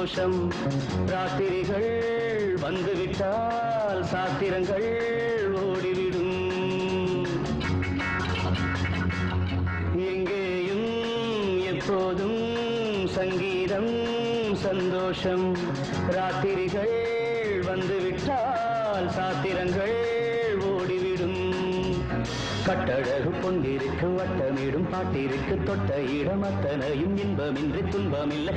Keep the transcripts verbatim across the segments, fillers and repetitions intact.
சந்தோஷம். ராத்திரிகள் வந்துவிட்டால் சாத்திரங்கள் ஓடிவிடும். எங்கேயும் எப்போதும் சங்கீதம் சந்தோஷம். ராத்திரிகள் வந்துவிட்டால் சாத்திரங்கள் ஓடிவிடும். கட்டழகு பொன்னிருக்கு வட்டமிடும் பாட்டிற்கு தொட்ட இடம் அத்தனையும் இன்பமின்றி துன்பமில்லை.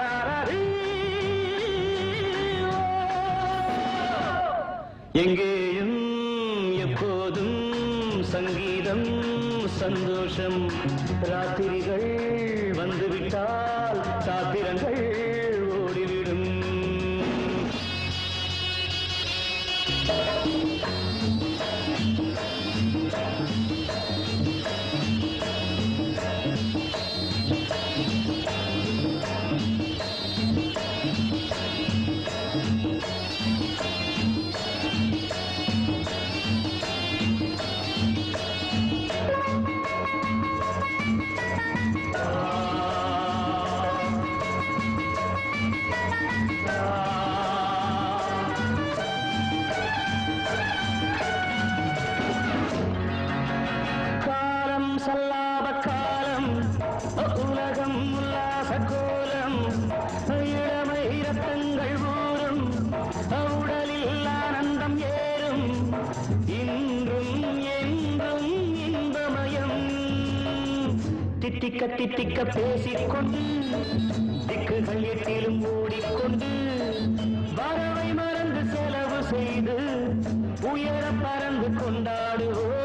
எங்கேயும் எப்போதும் சங்கீதம் சந்தோஷம். ராத்திரிகள் வந்துவிட்டால் சாத்திரங்கள் ஓடிவிடும். உலகம் உல்லாச கோலம். இளமை ரத்தங்கள் ஊறும் உடலில் ஆனந்தம் ஏறும். இன்றும் என்றும் இன்பமயம். தித்திக்க தித்திக்க பேசிக்கொண்டு திக்குகள் எட்டிலும் ஓடிக்கொண்டு வரவை மறந்து செலவு செய்து உயர பறந்து கொண்டாடுவோம்.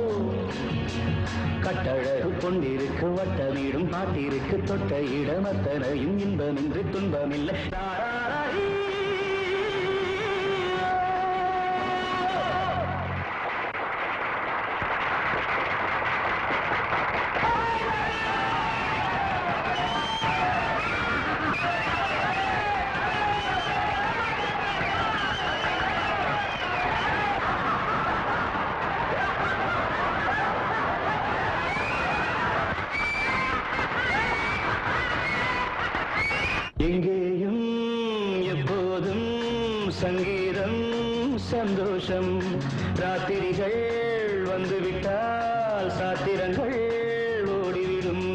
கட்டழகு கொண்டிருக்கு வட்டமிடும் பாட்டிற்கு தொட்ட இடம் அத்தனையும் இன்பமின்றி துன்பமில்லை. எங்கேயும் எப்போதும் சங்கீதம் சந்தோஷம். ராத்திரிகள் வந்துவிட்டால் சாத்திரங்கள் ஓடிவிடும்.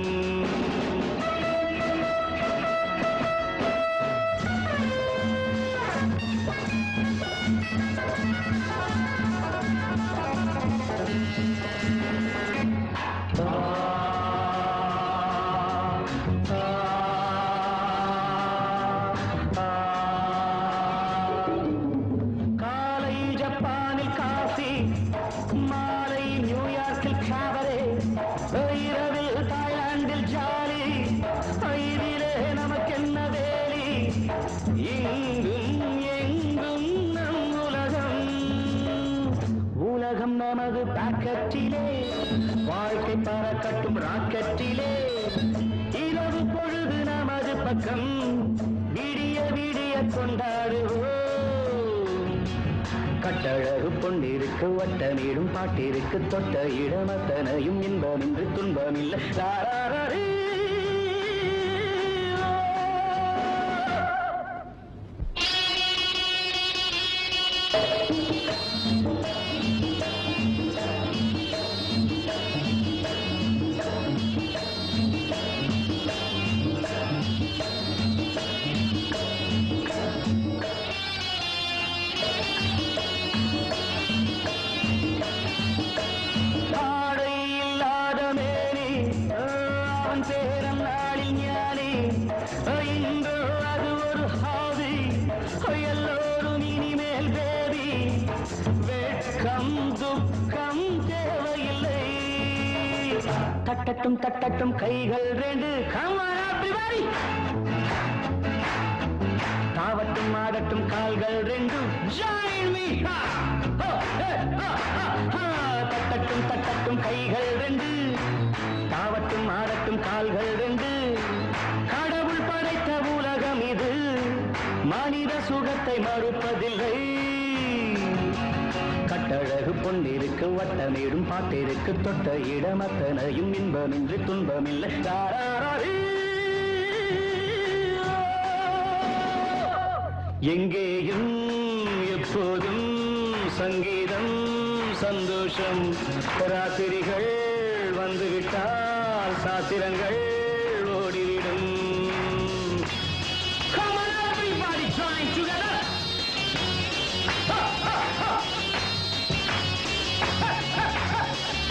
மாலை நியூயார்க்கில் காவரே, இரவில் தாய்லாந்தில் ஜாலி. இதிலே நமக்கென்ன வேலி? இங்கும் எங்கும் நம் உலகம். உலகம் நமது பாக்கெட்டிலே, வாழ்க்கை பறக்கட்டும் ராக்கெட்டிலே. இரவு பொழுது நமது பக்கம், விடிய விடிய கொண்டாடுவோம். கட்டழகு பொன்னிருக்கு வட்டமிடும் பாட்டிற்கு தொட்ட இடம் அத்தனையும் இன்பமின்றி துன்பமில்லை. தட்டட்டும் தட்டட்டும் கைகள் ரெண்டு, தாவட்டும் ஆடட்டும் கால்கள் ரெண்டு, தட்டட்டும் தட்டட்டும் கைகள் ரெண்டு, தாவட்டும் ஆடட்டும் கால்கள் ரெண்டு. கடவுள் படைத்த உலகம் இது, மனித சுகத்தை மறுப்பதில்லை. கட்டழகு பொன்னிருக்கு வட்டமிடும் பாட்டிற்கு தொட்ட இடம் அத்தனையும் இன்பமின்றி துன்பமில்லை. எங்கேயும் எப்போதும் சங்கீதம் சந்தோஷம். ராத்திரிகள் வந்துவிட்டால் சாத்திரங்கள் ஓடிவிடும். Come on everybody, join together. Ha, ha, ha. Ha, ha, ha.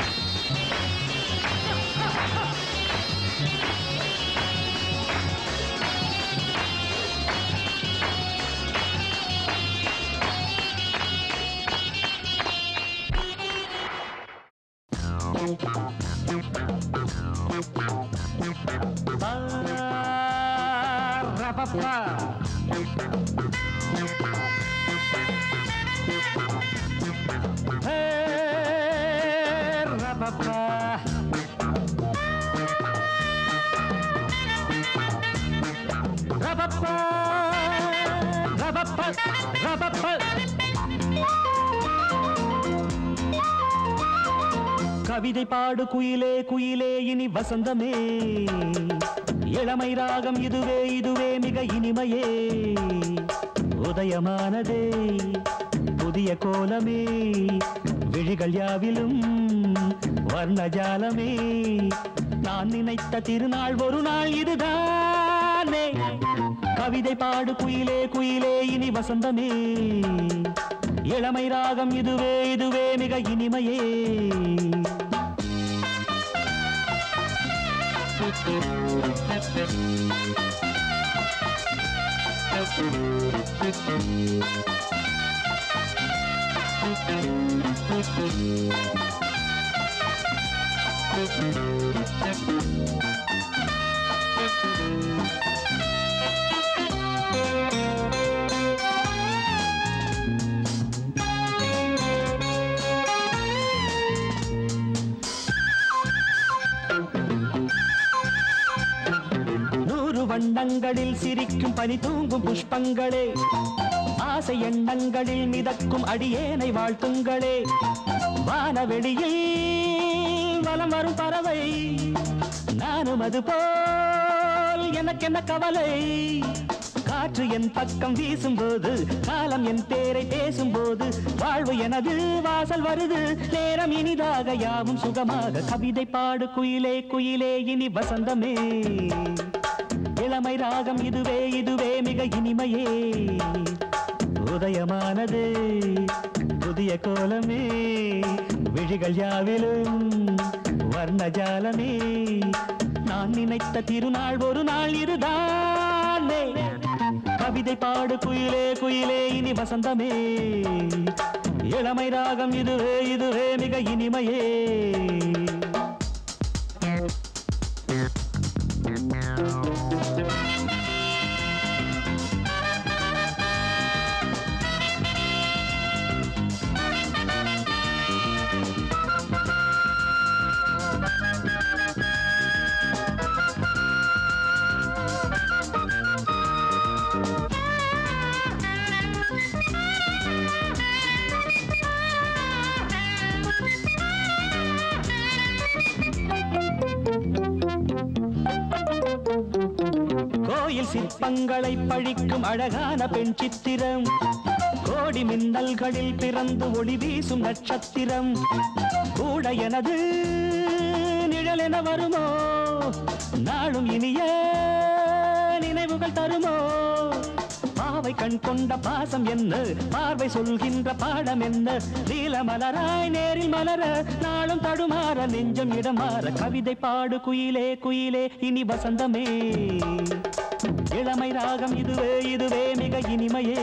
Ba-ra-ba-ba. Hey, ra-ba-ba. Ra-ba-ba, ra-ba-ba, ra-ba-ba. கவிதை பாடு குயிலே குயிலே இனி வசந்தமே. இளமை ராகம் இதுவே இதுவே மிக இனிமையே. உதயமானதே புதிய கோலமே. விழிகள் யாவிலும் வர்ணஜாலமே. நான் நினைத்த திருநாள் ஒரு நாள் இதுதானே. கவிதை பாடு குயிலே குயிலே இனி வசந்தமே. இளமை ராகம் இதுவே இதுவே மிக இனிமையே. வண்ணங்களில் சிரிக்கும் பனி தூங்கும் புஷ்பங்களே. ஆசை எண்ணங்களில் மிதக்கும் அடியேனை வாழ்த்துங்களே. வானவெளியில் வலம் வரும் பறவை நானும் அது போல் எனக்கென்ன கவலை. காற்று என் பக்கம் வீசும்போது காலம் என் பேரை பேசும்போது வாழ்வு எனது வாசல் வருது. நேரம் இனிதாக யாவும் சுகமாக. கவிதை பாடு குயிலே குயிலே இனி வசந்தமே. இளமை ராகம் இதுவே இதுவே மிக இனிமையே. உதயமானது புதிய கோலமே. விழிகள் யாவிலும் வர்ணஜாலமே. நான் நினைத்த திருநாள் ஒரு நாள் இதுதானே. கவிதை பாடு குயிலே குயிலே இனி வசந்தமே. இளமை ராகம் இதுவே இதுவே மிக இனிமையே. கோயில் சிற்பங்களை பழிக்கும் அழகான பெண் சித்திரம். கோடி மின்னல்களில் பிறந்து ஒளி வீசும் நட்சத்திரம். கூட எனது நிழல் என வருமோ. நாளும் இனிய நினைவுகள் தருமோ. பாவை கண் கொண்ட பாசம் என்ன. பார்வை சொல்கின்ற பாடம் என்ன. நீல மலராய் நேரில் மலர நாளும் தடுமாற நெஞ்சம் இடமாற. கவிதை பாடு குயிலே குயிலே இனி வசந்தமே. இளமை ராகம் இதுவே இதுவே மிக இனிமையே.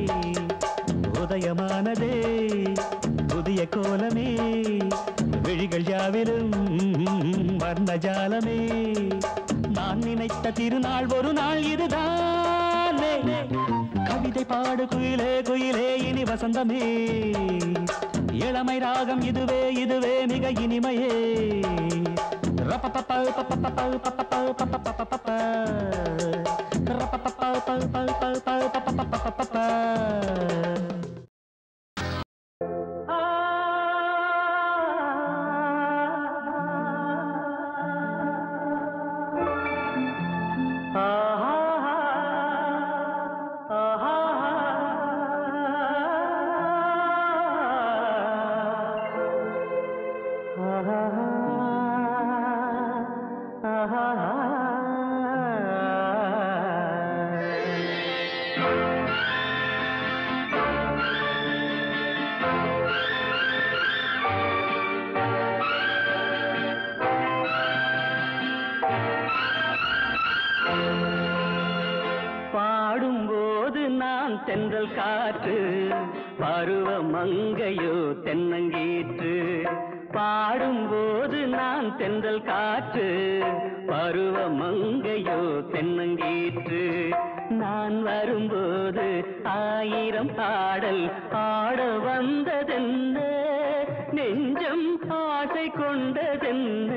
உதயமானதே புதிய கோலமே. விழிகள் யாவிலும் வர்ணஜாலமே. நான் நினைத்த திருநாள் ஒரு நாள் இதுதானே. கவிதை பாடு குயிலே குயிலே இனி வசந்தமே. இளமை ராகம் இதுவே இதுவே மிக இனிமையே. ரப்பப்பப்ப பப்பப்பப்ப பப்பப்பப்ப பப்பப்பப்ப ரப்பப்பப்ப பப்பப்பப்ப பப்பப்பப்ப. ஆஹா ஆஹா தென்றல் காற்று பருவ மங்கையோ தென்னங்கீற்று பாடும்போது நான் தென்றல் காற்று பருவ மங்கையோ தென்னங்கீற்று நான் வரும்போது ஆயிரம் பாடல் ஆட வந்ததென்ன நெஞ்சம் ஆசை கொண்டதென்ன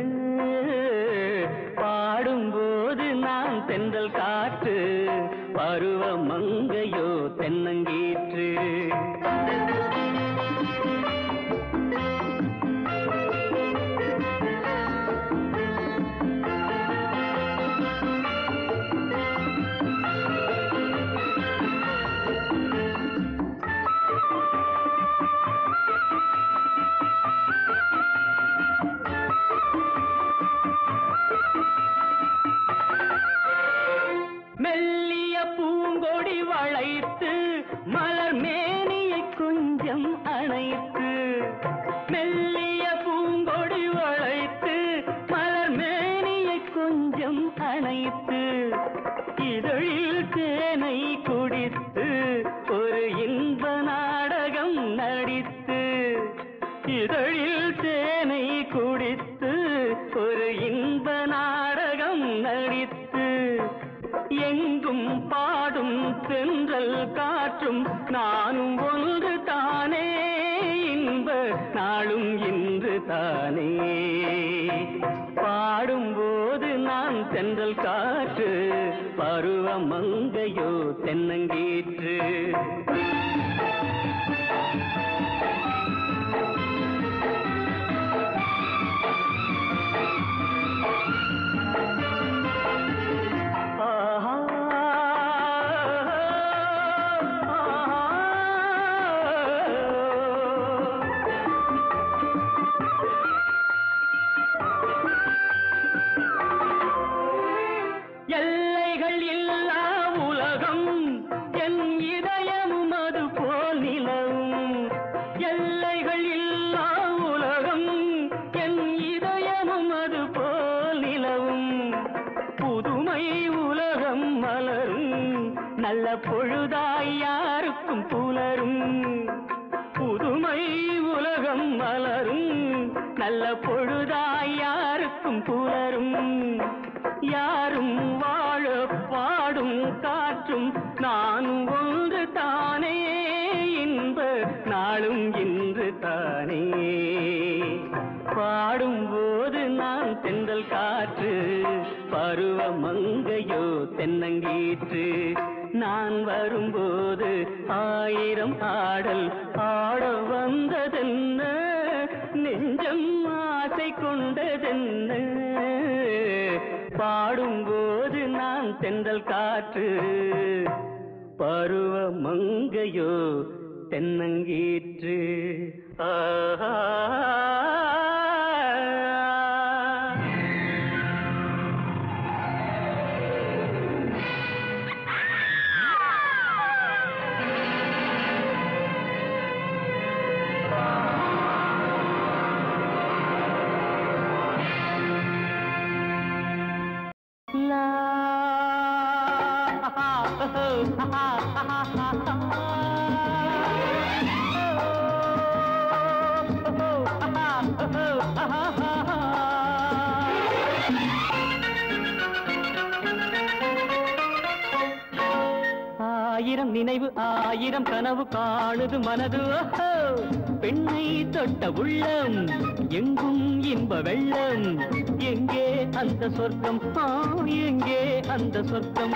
பாடும்போது நான் தென்றல் காற்று பருவ மங்கையோ தென்னங்கீற்று மெல்லிய பூங்கொடி வளைத்து மலர் மேனியை கொஞ்சம் அணைத்து மெல்லிய பூங்கொடி வளைத்து மலர் மேனியை கொஞ்சம் அணைத்து இதழில் தேனை குடித்து ஒரு இன்ப நாடகம் நடித்து இதழில் தேனை குடித்து ஒரு இன்ப நாடகம் நடித்து எங்கும் பாடும் தென்றல் காற்றும் நானும் ஒன்று தானே இன்ப நாளும் இன்று தானே பாடும்போது நான் தென்றல் காற்று பருவ மங்கையோ தென்னங்கீற்று எல்லைகள் இல்லா உலகம் என் இதயமும் அது போல் நிலவும் எல்லைகள் இல்லா உலகம் என் இதயமும் அது போல் நிலவும் புதுமை உலகம் மலரும் நல்ல பொழுதாய் யாருக்கும் புலரும் புதுமை உலகம் மலரும் நல்ல பொழுதாய் யாருக்கும் புலரும் யாரும் வாழ பாடும் காற்றும் நானும் ஒன்று தானே இன்ப நாளும் இன்று தானே பாடும்போது நான் தென்றல் காற்று பருவ மங்கையோ தென்னங்கீற்று நான் வரும்போது ஆயிரம் ஆடல் ஆட வந்ததென்ன நெஞ்சம் ஆசை கொண்டதென்ன பாடும்போது நான் தென்றல் காற்று பருவ மங்கையோ தென்னங்கீற்று ஆஹா ஆயிரம் நினைவு ஆயிரம் கனவு காணுது மனது பெண்ணை தொட்ட உள்ளம் எங்கும் இன்ப வெள்ளம் எங்கே அந்த சொர்க்கம் எங்கே அந்த சொர்க்கம்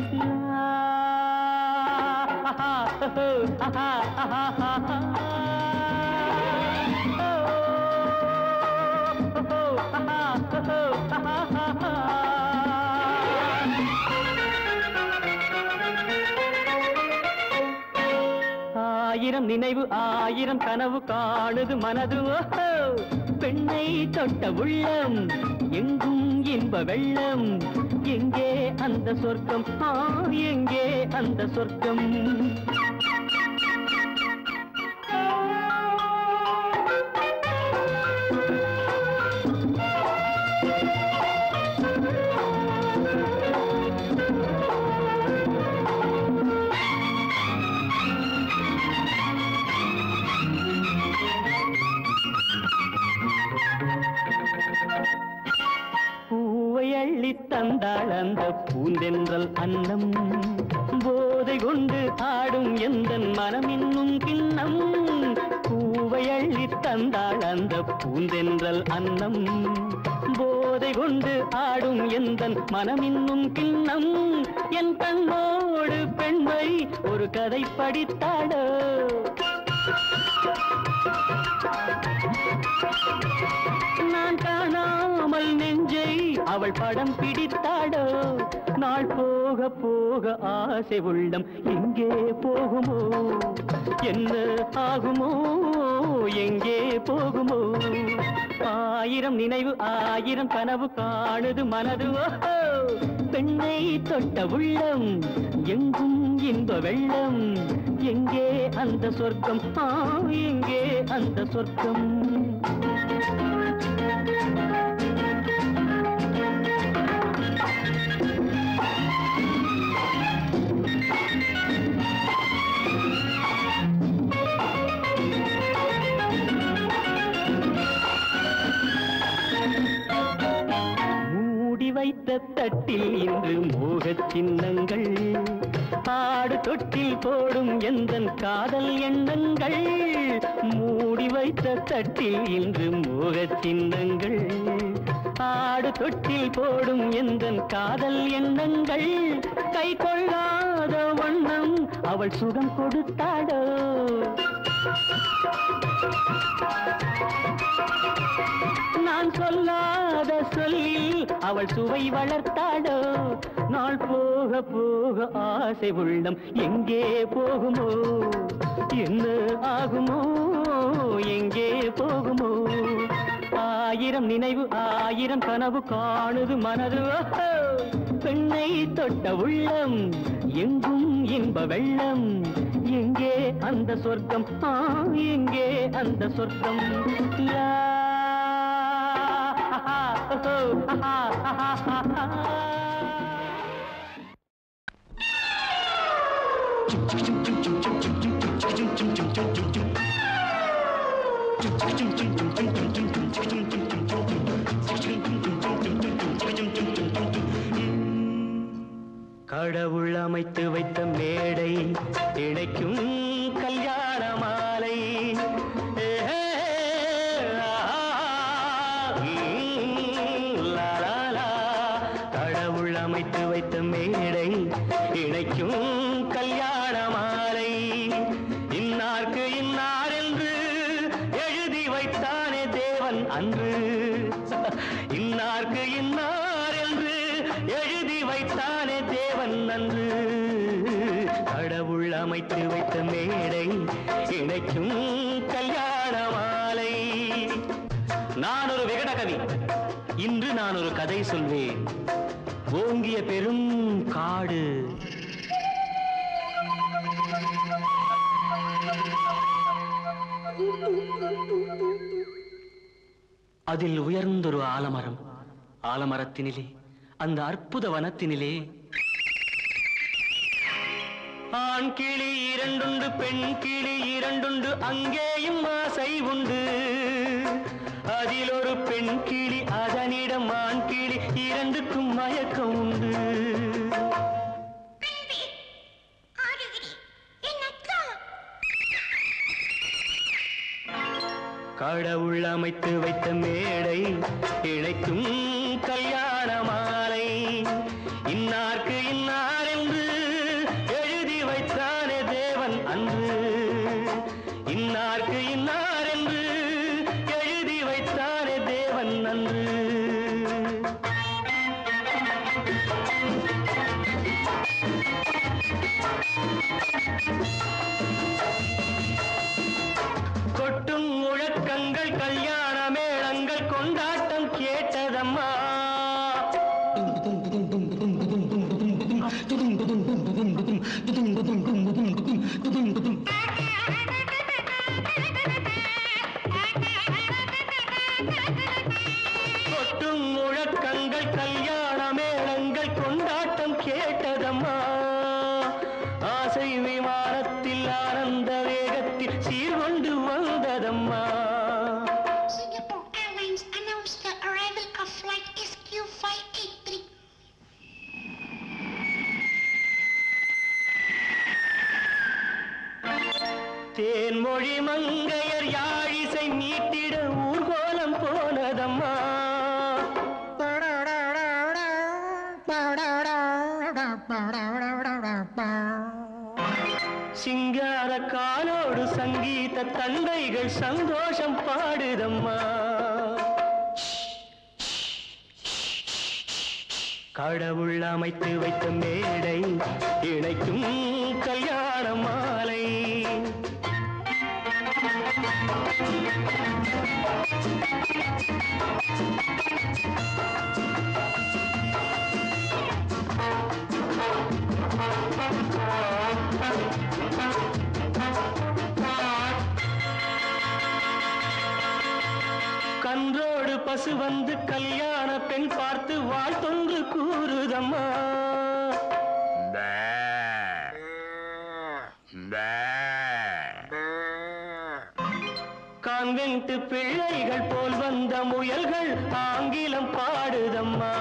ஆயிரம் நினைவு ஆயிரம் கனவு காணுது மனது பெண்ணை தொட்ட உள்ளம் எங்கும் இன்ப வெள்ளம் எங்கே அந்த சொர்க்கம் எங்கே அந்த சொர்க்கம் தந்தாள் அந்த பூந்தென்றல் அன்னம். போதை கொண்டு ஆடும் எந்தன் மனம் இன்னும் கிண்ணம். பூவை அள்ளி தந்தாள் அந்த பூந்தென்றல் அன்னம். போதை கொண்டு ஆடும் எந்தன் மனம் இன்னும் கிண்ணம். என் கண்ணோடு பெண்மை ஒரு கதை படித்தாடோ. நான் காணாமல் நெஞ்சை அவள் படம் பிடித்தாடோ. நாள் போக போக ஆசை உள்ளம் எங்கே போகுமோ, என்ன ஆகுமோ, எங்கே போகுமோ. ஆயிரம் நினைவு ஆயிரம் கனவு காணுது மனது. ஓஹோ, பெண்ணை தொட்ட உள்ளம் எங்கும் இன்ப வெள்ளம். எங்கே அந்த சொர்க்கம், ஆ எங்கே அந்த சொர்க்கம். வைத்த தட்டில் இன்று மோகச் சின்னங்கள். ஆடு தொட்டில் போடும் எந்தன் காதல் எண்ணங்கள். மூடி வைத்த தட்டில் இன்று மோகச் சின்னங்கள். ஆடு தொட்டில் போடும் எந்தன் காதல் எண்ணங்கள். கை கொள்ளாத வண்ணம் அவள் சுகம் கொடுத்தாடோ. நான் சொல்லாத சொல்லில் அவள் சுவை வளர்த்தாடோ. நாள் போக போக ஆசை உள்ளம் எங்கே போகுமோ, என்ன ஆகுமோ, எங்கே போகுமோ. ஆயிரம் நினைவு ஆயிரம் கனவு காணுது மனது. பெண்ணை தொட்ட உள்ளம் எங்கும் இன்ப வெள்ளம். எங்கே அந்த சொர்க்கம், ஆ எங்கே அந்த சொர்க்கம். லா கடவுள் அமைத்து வைத்த மேடை இணைக்கும் கல்யாண மாலை. கடவுள் அமைத்து வைத்த மேடை இணைக்கும் கல்யாண மாலை. இன்னார்க்கு இன்னார் என்று எழுதி வைத்தானே தேவன் அன்று. இன்னார்க்கு இன்னார் என்று எழுதி வைத்தானே தேவன் அன்று. கடவுள் அமைத்து வைத்த மேடை இணைக்கும் கல்யாண மாலை. நான் ஒரு விகடகவி, இன்று நான் ஒரு கதை சொல்வேன். ஓங்கிய பெரும் காடு, அதில் உயர்ந்தொரு ஆலமரம். ஆலமரத்தினிலே, அந்த அற்புத வனத்தினிலே ஆண் கிளி இரண்டுண்டு, பெண் கிளி இரண்டுண்டு, அங்கேயும் ஆசை உண்டு. அதில் ஒரு பெண் கிளி, அதனிடம் ஆண் கிளி, இரண்டுக்கும் மயக்கம் உண்டு. கடவுள் அமைத்து வைத்த மேடை இணைக்கும் கல்யாண மாலை. இன்னார்க்கு இன்னார் என்று எழுதி வைத்தானே தேவன் அன்று. இன்னார்க்கு இன்னார் என்று எழுதி வைத்தானே தேவன் அன்று. கொட்டும் முழக்கங்கள், கல்யாண மேளங்கள், கொண்டாட்டம் கேட்டதம்மா. கொட்டும் முழக்கங்கள், கல்யாண மேளங்கள், கொண்டாட்டம் கேட்டதம்மா. ஆசை விமானத்தில் ஆனந்த வேகத்தில் சீர்கொண்டு வந்ததம்மா. Singapore Airlines announced the arrival of flight S Q five eight three. Thenmozhi மங்கையர் யாழிசை மீட்டிட ஊர்கோலம் போனதம்மா. சிங்கார காலோடு சங்கீத தந்தைகள் சந்தோஷம் பாடுதம்மா. கடவுள் அமைத்து வைத்த மேடை இணைக்கும் கல்யாண மாலை. கன்றோடு பசு வந்து கல்யாண பெண் பார்த்து வாழ்த்தொன்று கூறுதம்மா. கான்வென்ட் பிள்ளைகள் போல் வந்த முயல்கள் ஆங்கிலம் பாடுதம்மா.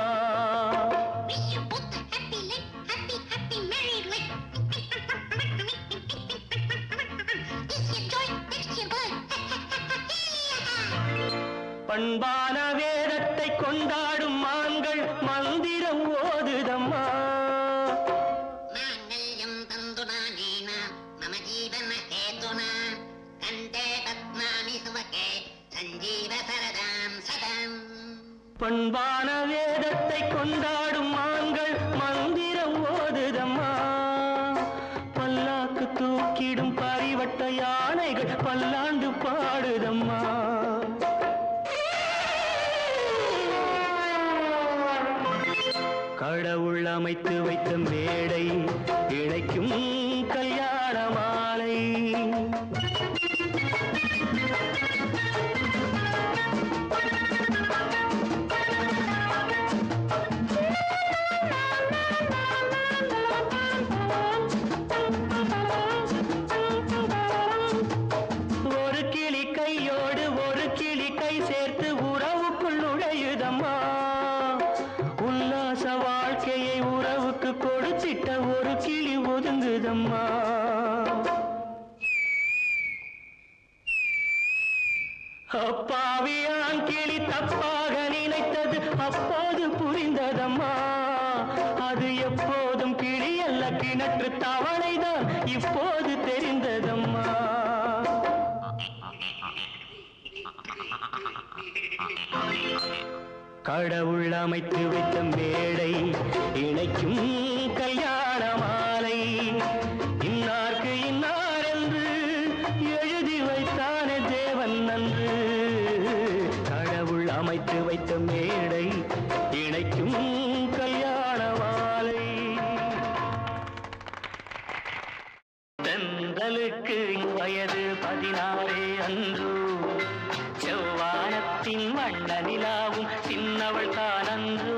பண்பான வேதத்தை கொண்டாடும் மான்கள் மந்திரம் ஓதுதம்மா. பண்பான வேதத்தை கொண்டாடும் மான்கள் மந்திரம் ஓதுதம்மா. பல்லாக்கு தூக்கிடும் பரிவட்ட யானைகள் பல்லாண்டு பாடுதம்மா. கடவுள் அமைத்து வைத்த மேடை இணைக்கும் கல்யாண மாலை. ஒரு கிளி கையோடு ஒரு கிளி கை சேர்த்து உறவுக்குள் நுழையுதம்மா. உல்லாச வாழ்க்கையை உறவுக்கு கொடுத்திட்ட ஒரு கிளி ஒதுங்குதம்மா. அப்பாவியான் கிளி தப்பாக நினைத்தது அப்போது புரிந்ததம்மா. அது எப்போதும் கிளி அல்ல கிணற்று தவளைதான் இப்போது தெரிந்ததம்மா. கடவுள் அமைத்து வைத்த மேடை இணைக்கும் கல்யாண மாலை. இன்னார்க்கு இன்னார் என்று எழுதி வைத்தானே தேவன் நன்று. கடவுள் அமைத்து வைத்த மேடை இணைக்கும் கல்யாண மாலை. தென்றலுக்கு வயது பதினாறே அன்று. செவ்வானத்தின் வண்ண நிலாவும் சின்னவள் தானன்று.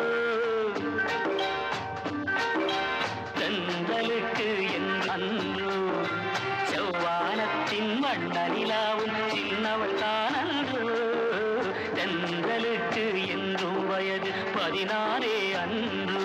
தென்றலுக்கு என் அன்று. செவ்வானத்தின் வண்ண நிலாவும் சின்னவள் தானன்று. தென்றலுக்கு என்றும் வயது பதினாறே அன்று.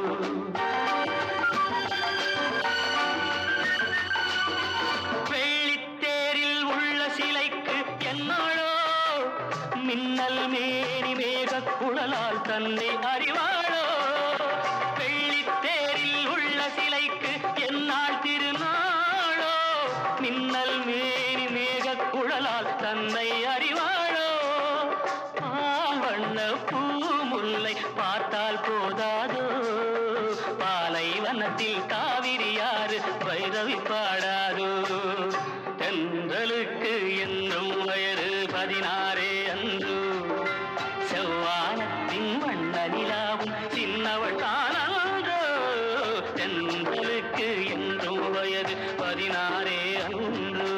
வெள்ளித்தேரில் உள்ள சிலைக்கு என்னாளோ மின்னல் மேனி மேக குழலால் தன்னை அறிவாளோ. வெள்ளித்தேரில் உள்ள சிலைக்கு என்னால் திருநாளோ. மின்னல் மேனி மேக குழலால் தன்னை அறிவாளோ. பால் வண்ண பூ முல்லை பார்த்தால் போதாதோ. பாலைவனத்தில் காவிரியாறு வைரவி பாடாதோ. தென்றலுக்கு என்றும் வயது பதினாறே அன்று. செவ்வானத்தின் வண்ண நிலாவும் சின்னவள் தானன்றோ. தென்றலுக்கு என்றும் வயது பதினாறே அன்று.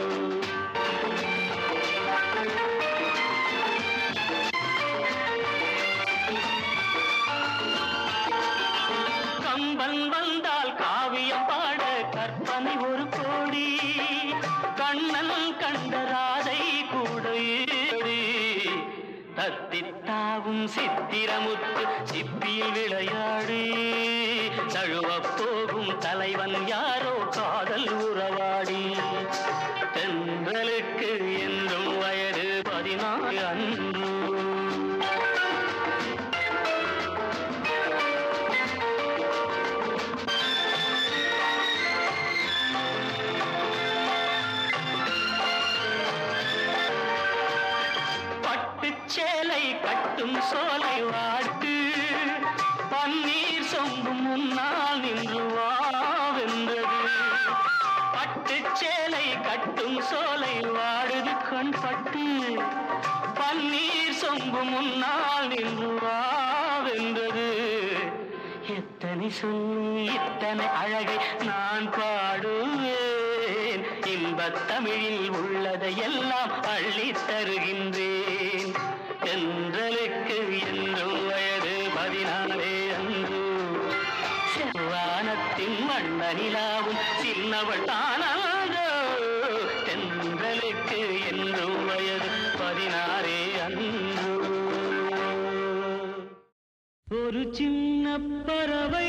கம்பன் வந்தால் காவியம் பாட கற்பனை ஒரு கோடி. கண்ணன் கண்ட ராதை கூட தத்தித்தாவும் சித்திரமுத்து சிப்பியில் விளையாடி. தழுவப் போகும் தலைவன் யாரோ காதல் உறவாடி. கட்டும் சோலை வாடுது கண் பட்டு பன்னீர் சொம்பு முன்னால் நின்று வாவென்றது எத்தனை சொல்லி இத்தனை அழகை நான் பாடுவேன் இன்பத் தமிழில் உள்ளதை எல்லாம் அள்ளித் தருகின்றேன் தென்றலுக்கு என்றும் வயது பதினாலே அன்று செவ்வானத்தின் வண்ண நிலாவும் சின்னவள் தானாதோ தென்றலுக்கு என்றும் வயது பதினாறே அன்று ஒரு சின்ன பறவை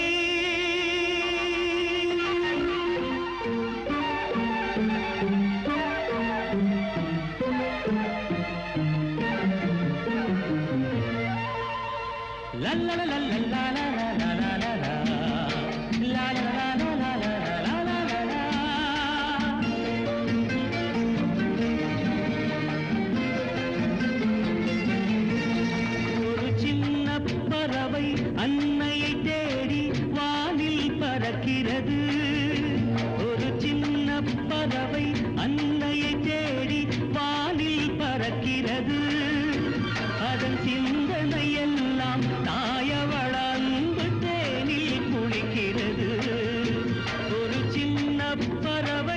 அன்னையை தேடி வானில் பறக்கிறது ஒரு சின்ன பறவை அன்னையை தேடி வானில் பறக்கிறது அதன் சிந்தனை எல்லாம் தாயவள அன்பு தேனில் குளிக்கிறது ஒரு சின்ன பறவை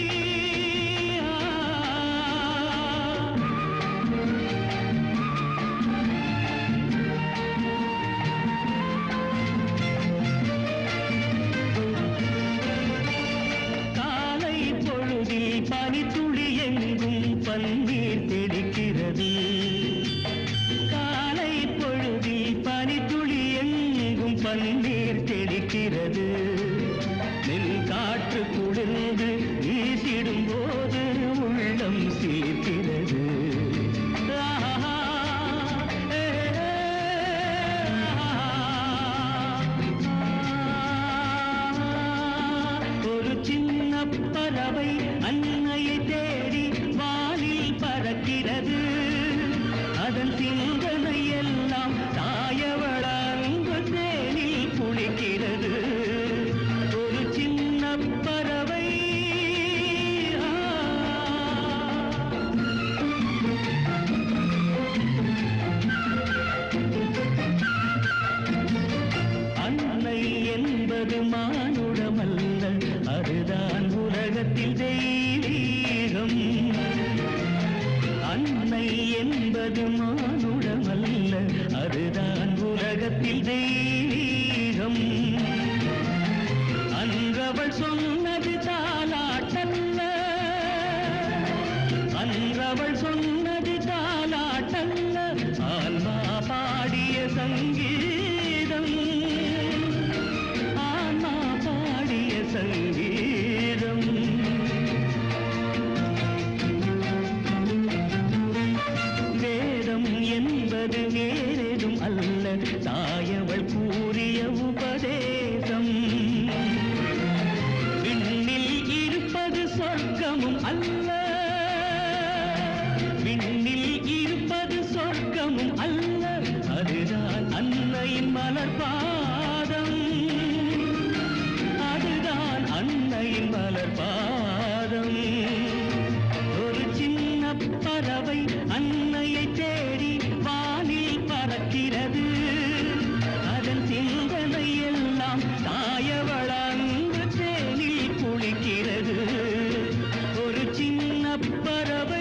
பனித்துளி எங்கும் பன்னீர் தெளிக்கிறது காலை பொழுதில் பனித்துளி எங்கும் பன்னீர் தெளிக்கிறது நெல் காற்று குளிர்ந்து வீசிடும் போது உள்ளம் சீர்க்கிறது ஒரு சின்ன பறவை அன்னையை தேடி வானில் பறக்கிறது அதன் சிந்தனை எல்லாம் தாயவள அன்பு தேனில் குளிக்கிறது ஒரு சின்ன பறவை அன்னை என்பது மானுடமல்ல அதுதான் உலகத்தில் தெய்வீகம் அன்னை என்பது மானுடமல்ல அதுதான் உலகத்தில் தெய்வீகம் அன்றவள் சொன்னது தாலாட்டல்ல அன்றவள் சொன்னது தாலாட்டல்ல ஆன்மா பாடிய சங்கீதம் ஆன்மா பாடிய சங்கீதம் வேதம் என்பது வேறெதும் அல்ல தாயவள் கூறிய உபதேசம் விண்ணில் இருப்பது சொர்க்கமும் அல்ல விண்ணில் இருப்பது சொர்க்கமும் அல்ல அதுதான் அன்னையின் மலர்பாதம் அதுதான் அன்னையின் மலர்பாதம் ஒரு சின்ன பறவை அன்னையை தேடி வானில் பறக்கிறது அதன் சிந்தனை எல்லாம் தாயவள அன்பு தேனில் குளிக்கிறது ஒரு சின்ன பறவை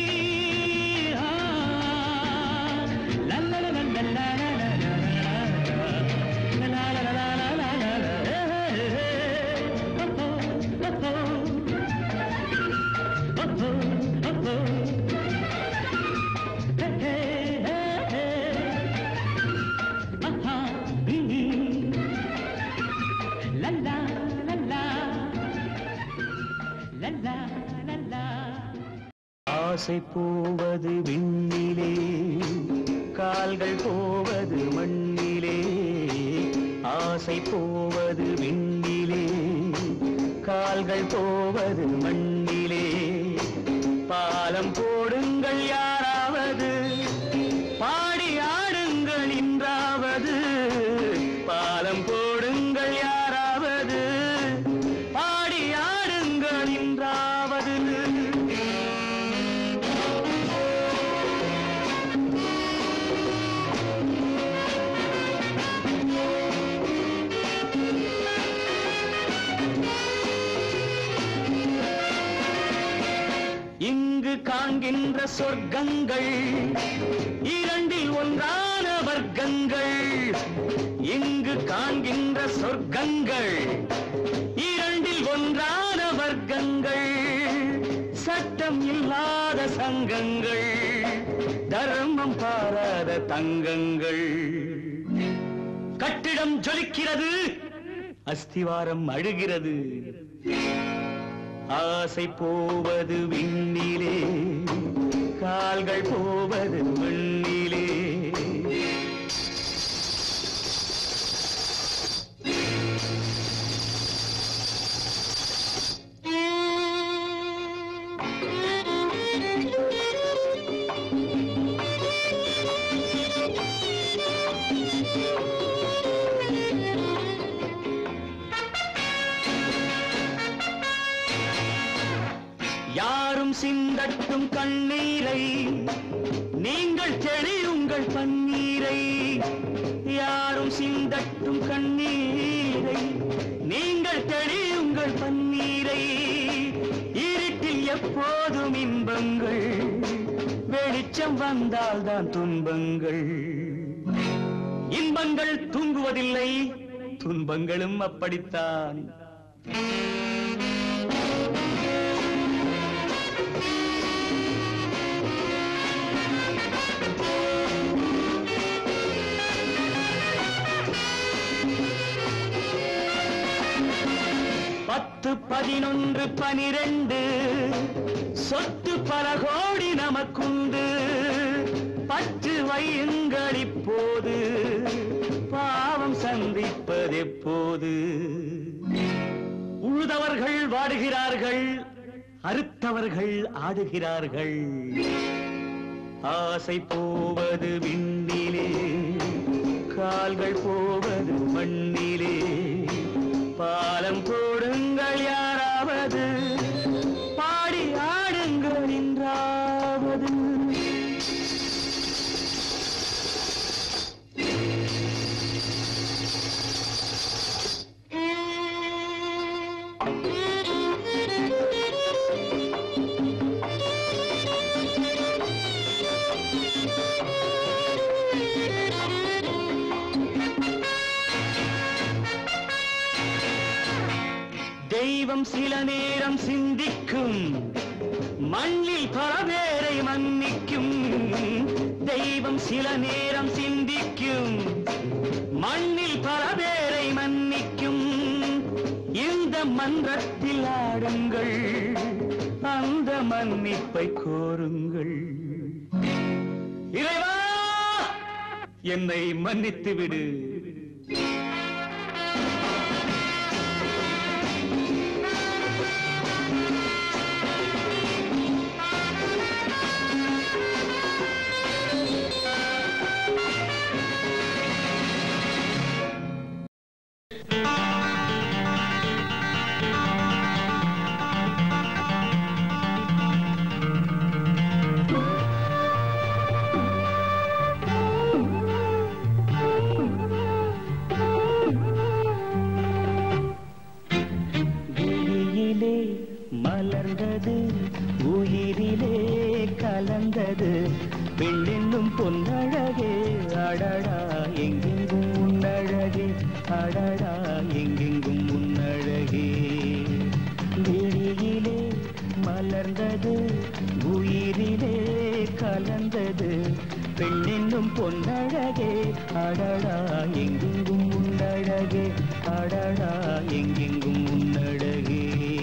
ஆசை போவது விண்ணிலே கால்கள் போவது மண்ணிலே ஆசை போவது விண்ணிலே கால்கள் போவது மண்ணிலே பாலம் போடுங்கள் யாராவது பாடி ஆடுங்கள் இன்றாவது பாலம் போடுங்கள் யாராவது பாடி ஆடுங்கள் இன்றாவது காண்கின்ற சொர்க்கங்கள் இரண்டில் ஒன்றான வர்க்கங்கள். இங்கு காண்கின்ற சொர்க்கங்கள் இரண்டில் ஒன்றான வர்க்கங்கள். சட்டம் இல்லாத சங்கங்கள், தர்மம் பாராத தங்கங்கள். கட்டிடம் ஜொலிக்கிறது, அஸ்திவாரம் அழுகிறது. ஆசை போவது விண்ணிலே, கால்கள் போவது மண்ணிலே. யாரும் சிந்தட்டும் கண்ணீரை, நீங்கள் தெளியுங்கள் பன்னீரை. யாரும் சிந்தட்டும் கண்ணீரை, நீங்கள் தெளியுங்கள் பன்னீரை. இருட்டில் எப்போதும் இன்பங்கள், வெளிச்சம் வந்தால்தான் துன்பங்கள். இன்பங்கள் தூங்குவதில்லை, துன்பங்களும் அப்படித்தான். பத்து பதினொன்று பனிரெண்டு சொத்து பல கோடி நமக்குண்டு. பற்று வையுங்கள் இப்போது, பாவம் சந்திப்பதெப்போது. உழுதவர்கள் வாடுகிறார்கள், அறுத்தவர்கள் ஆடுகிறார்கள். ஆசை போவது விண்ணிலே, கால்கள் போவது மண்ணிலே. பாலம் போடுங்கள் யாராவது, பாடி ஆடுங்கள் என்றாவது. தெய்வம் சில நேரம் சிந்திக்கும், மண்ணில் பல பேரை மன்னிக்கும். தெய்வம் சில நேரம் சிந்திக்கும், மண்ணில் பல பேரை மன்னிக்கும். இந்த மன்றத்தில் ஆடுங்கள், அந்த மன்னிப்பை கோருங்கள். இறைவா, என்னை மன்னித்து விடு. மலர்ந்தது உயிரிலே கலந்தது பெண்ணென்னும் பொன்னழகே. அடடா எங்கெங்கும் உன்னழகே, அடடா எங்கெங்கும் உன்னழகே. விழியிலே மலர்ந்தது உயிரிலே கலந்தது பெண்ணென்னும் பொன்னழகே. அடடா எங்கெங்கும் உன்னழகே, அடடா எங்கெங்கும் உன்னழகே.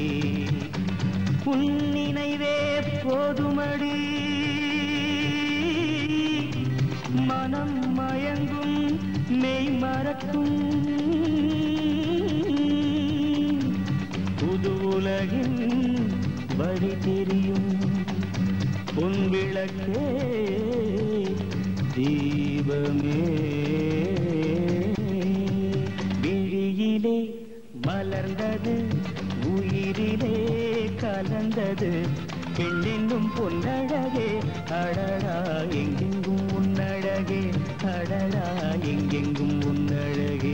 உன் நினைவே போதுமடி, மனம் மயங்கும் மெய் மறக்கும். புது உலகின் வழி தெரியும் பொன் விளக்கே தீபமே. விழியிலே மலர்ந்தது உயிரிலே கலந்தது பெண்ணென்னும் பொன்னழகே. அடடா எங்கெங்கும் உன்னழகே, அடடா எங்கெங்கும் உன்னழகே.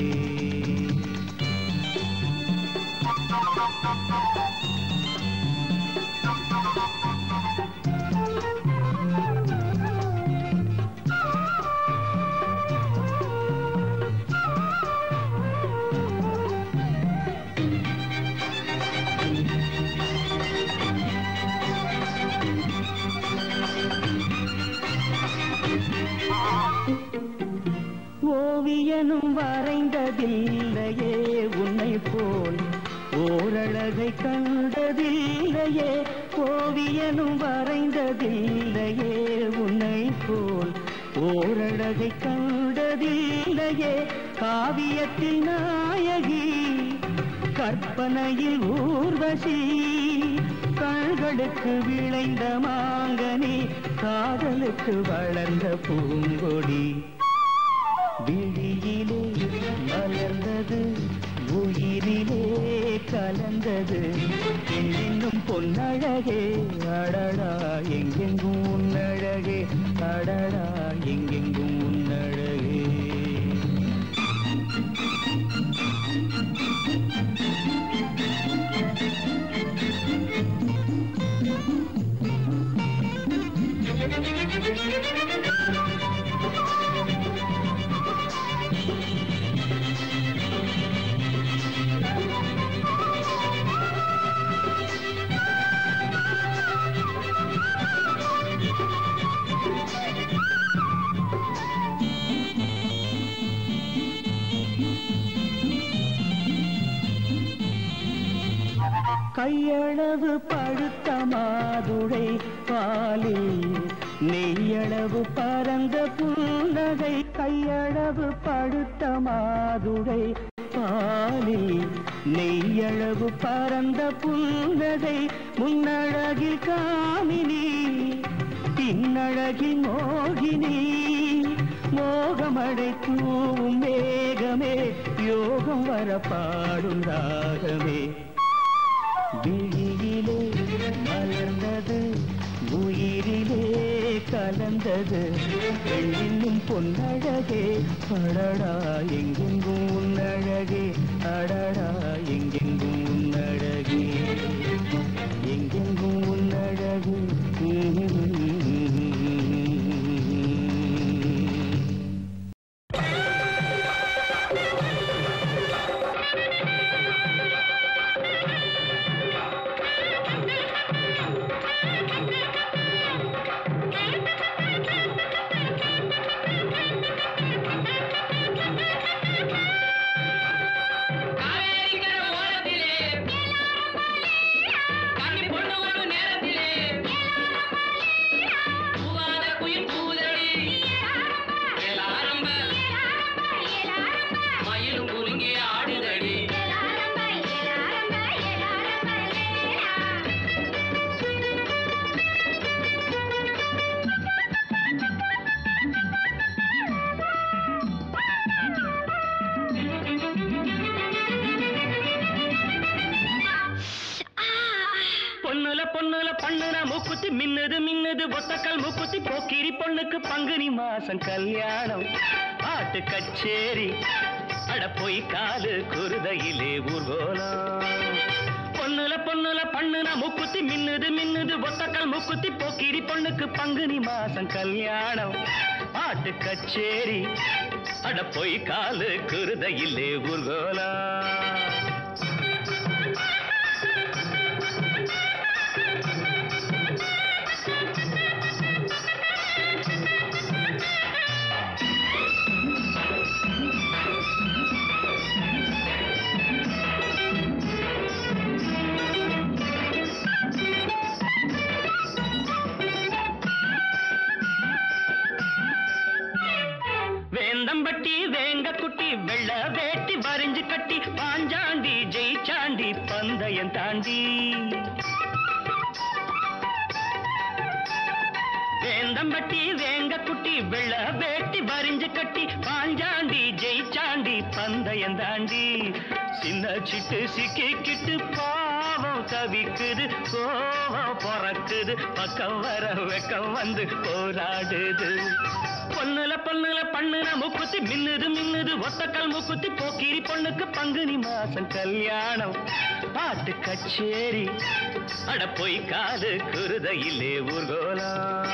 ஓவியனும் வரைந்ததில்லையே உன்னை போல் ஓரழகை கண்டதில்லையே ஓவியனும் வரைந்ததில்லையே உன்னை போல் ஓரழகை கண்டதில்லையே காவியத்தில் நாயகி கற்பனையில் ஊர்வசி கண்களுக்கு விளைந்த மாங்கனி காதலுக்கு வளர்ந்த பூங்கொடி விழியிலே மலர்ந்தது உயிரிலே கலந்தது இன்னும் பொன்னழகே அடடா எங்கெங்கும் உன்னழகே அடடா எங்கெங்கும் உன்னழகே கையளவு பழுத்த மாதுளை பாலில் நெய்யளவு பரந்த புன்னகை கையளவு பழுத்த மாதுளை பாலில் நெய்யளவு பரந்த புன்னகை முன்னழகில் காமினி பின்னழகில் மோகினி மோகமடை தூவும் மேகமே யோகம் வர பாடும் ராகமே விழியிலே மலர்ந்தது உயிரிலே கலந்தது இன்னும் பொன்னழகே அடடா எங்கெங்கும் உன்னழகே அடடா எங்கெங்கும் உன்னழகே எங்கெங்கும் உன்னழகே மின்னது மின்னது ஒத்தக்கல் மூக்குத்தி போக்கிரி பொண்ணுக்கு பங்குனி மாசம் கல்யாணம் பாட்டு கச்சேரி அட போய் காலு குருதையிலே ஊர்கோலம் பொண்ணுல பொண்ணுல பண்ணுனா மூக்குத்தி மின்னது மின்னது ஒத்தக்கல் மூக்குத்தி போக்கிரி பொண்ணுக்கு பங்குனி மாசம் கல்யாணம் பாட்டு கச்சேரி அட போய் காலு குருதையிலே ஊர்கோலம் வேந்தம்பட்டி வேங்க குட்டி வெள்ள வேட்டி வரிஞ்சு கட்டி பாஞ்சாண்டி ஜெயிச்சாண்டி பந்தயம் தாண்டி வேந்தம்பட்டி வேங்க குட்டி வெள்ள வேட்டி வரிஞ்சு கட்டி பாஞ்சாண்டி ஜெயிச்சாண்டி பந்தயம் தாண்டி சின்ன சிட்டு சிக்கிக்கிட்டு பாவம் தவிக்குது கோவம் பொறக்குது பக்கம் வர வெக்கம் வந்து போராடுது பொண்ணுல பொண்ணுல பண்ணுன மூக்குத்தி மின்னுது மின்னுது ஒத்தக்கல் மூக்குத்தி போக்கிரி பொண்ணுக்கு பங்குனி மாசம் கல்யாணம் பாட்டு கச்சேரி அட போய் காது குருதையிலே ஊர்கோலம்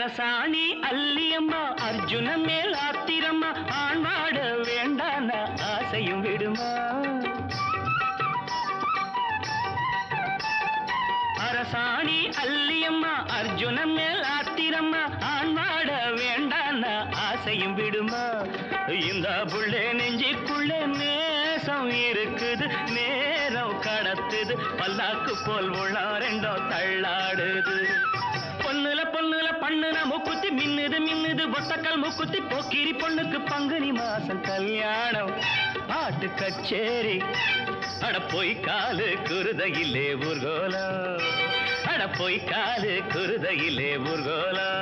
அரசாணி அல்லியம்மா அர்ஜுன மேல் ஆத்திரம்மா ஆண்மாட வேண்டான ஆசையும் விடுமா அரசாணி அல்லியம்மா அர்ஜுன மேல் ஆத்திரம்மா ஆண்மாட வேண்டான ஆசையும் விடுமா இந்த புள்ளே நெஞ்சிக்குள்ளே நேசம் இருக்குது நேரம் கடத்துது பல்லாக்கு போல் உள்ள ரெண்டோ தள்ளாடுது பொண்ணுல பொண்ணுல பண்ணுன முக்குத்தி மின்னுது மின்னுது ஒத்தக்கல் முக்குத்தி போக்கிரி பொண்ணுக்கு பங்குனி மாசம் கல்யாணம் பாட்டு கச்சேரி அட போய் காலு குருதையிலே ஊர்கோலா அட போய் காலு குருதையிலே ஊர்கோலா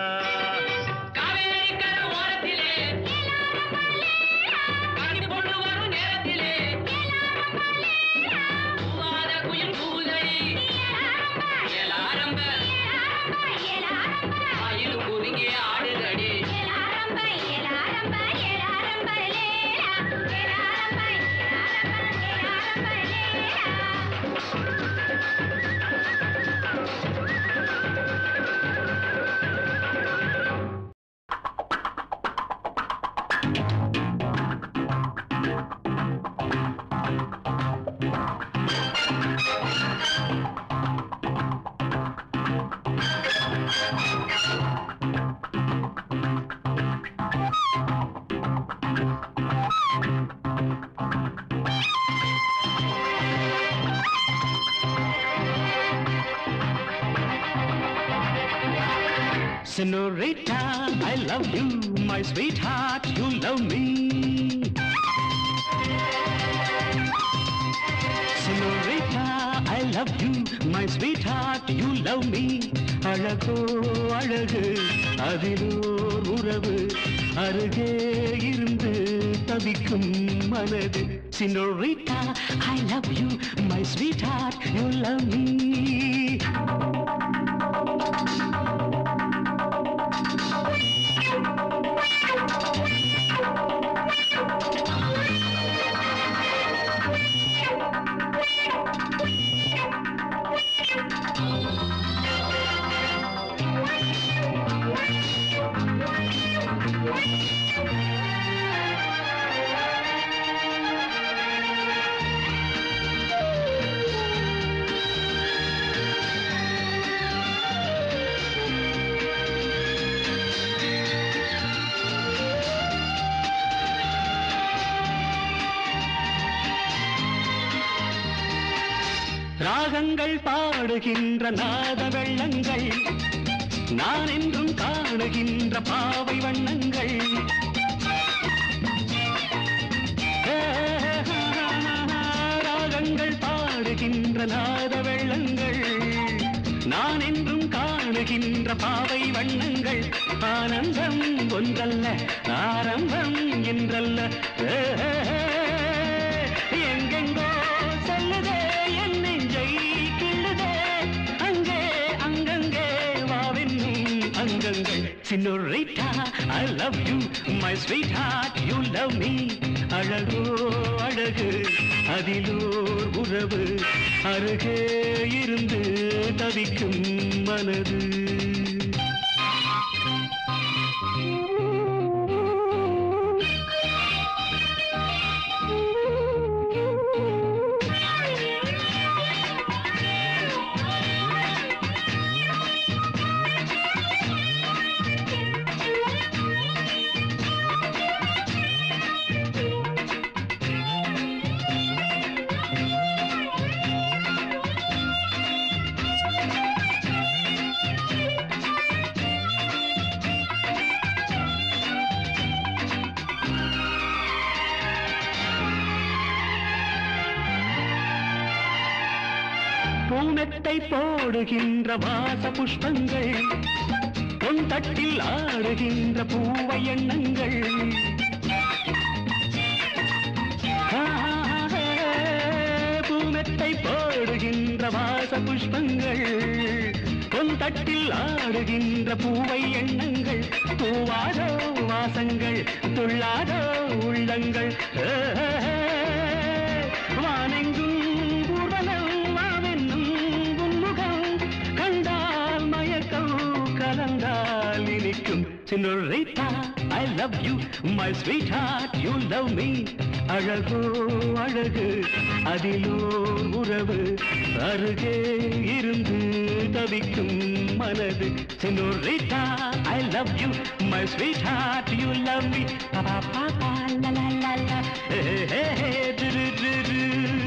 Senorita, I love you, my sweetheart, you love me. Senorita, I love you, my sweetheart, you love me. அழகோ அழகு அதிலோர் உறவு அருகே இருந்து தவிக்கும் மனது Senorita, I love you, my sweetheart, you love me. ராகங்கள் பாடுகின்ற நாத வெள்ளங்கள் நான் என்றும் காணுகின்ற பாவை வண்ணங்கள் ராகங்கள் பாடுகின்ற நாத வெள்ளங்கள் நான் என்றும் காணுகின்ற பாவை வண்ணங்கள் ஆனந்தம் ஒன்றல்ல ஆரம்பம் என்றல்ல எங்கெங்கோ செல்லுதே என் நெஞ்சை கிள்ளுதே அங்கே அங்கங்கே வாவென்னும் அங்கங்கள் Senorita, I love you, my sweetheart, you love me. அழகோ அழகு அதிலோர் உறவு அருகே இருந்து தவிக்கும் மனது பூமெத்தை போடுகின்ற வாச புஷ்பங்கள் பொன் தட்டில் ஆடுகின்ற பூவை எண்ணங்கள் பூமெத்தை போடுகின்ற வாச புஷ்பங்கள் பொன் தட்டில் ஆடுகின்ற பூவை எண்ணங்கள் பூவாதோ வாசங்கள் துள்ளாதோ உள்ளங்கள் வானெங்கும் ஊர்வலம் கலந்தால் இனி Senorita, I love you, my sweetheart, you love me. அழகோ அழகு அதிலோ உறவு அருகே இருந்து தவிக்கும் மனது. Senorita, I love you, my sweetheart, you love me. Pa pa pa pa la la la la. Hey hey hey du du du du.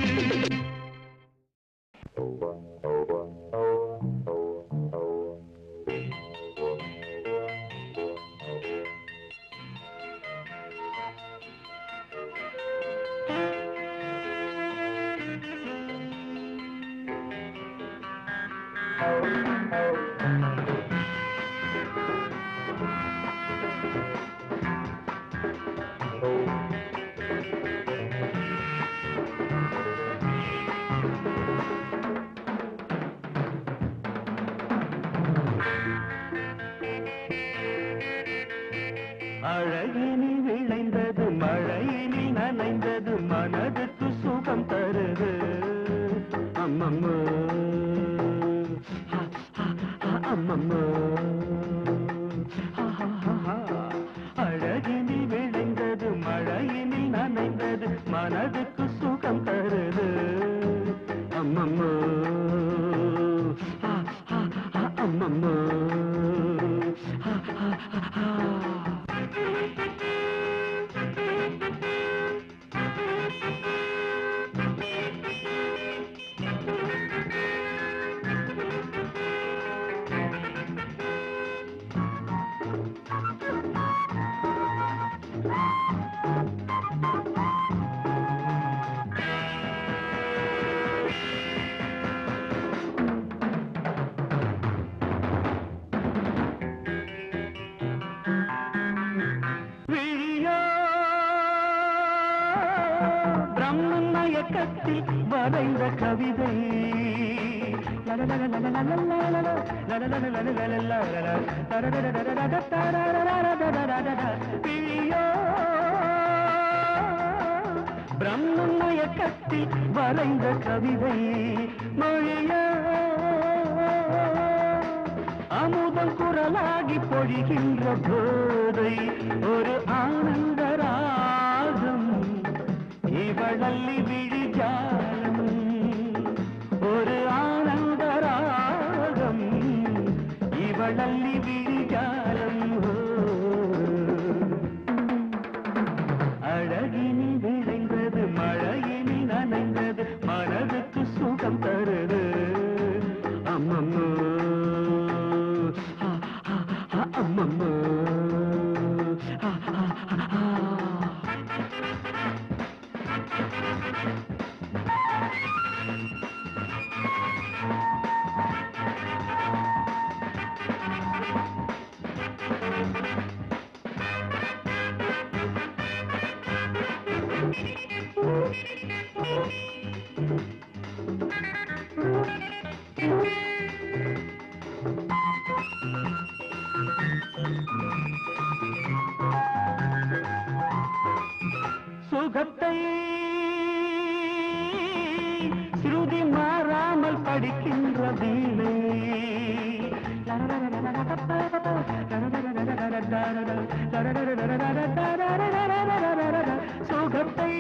அழகினில் விளைந்தது மழையினில் நனைந்தது மனதுக்கு சுகம் தருது. அம்மம்மா அம்மம்மா அழகினில் விளைந்தது மழையினில் நனைந்தது மனதுக்கு சுகம் தருது. அம்மம்மா அம்மம்மா வரைந்த கவிதை பிரம்மயக்கத்தில் வரைந்த கவிதை மொழிய அமுதம் குரலாகி பொழிகின்ற போதை ஒரு ஆனந்த ராகம் இவளல்லி விழிஜாலம் ஒரு ஆனந்த ராகம் இவளல்லி விழிஜாலம் அழகினில் விளைந்தது மழையினில் நனைந்தது மனதுக்கு சுகம் தருது. அம்மம்மா அம்மம்மா சுகத்தை ஸ்ருதி மாறாமல் படிக்கின்ற வீணை சுகத்தை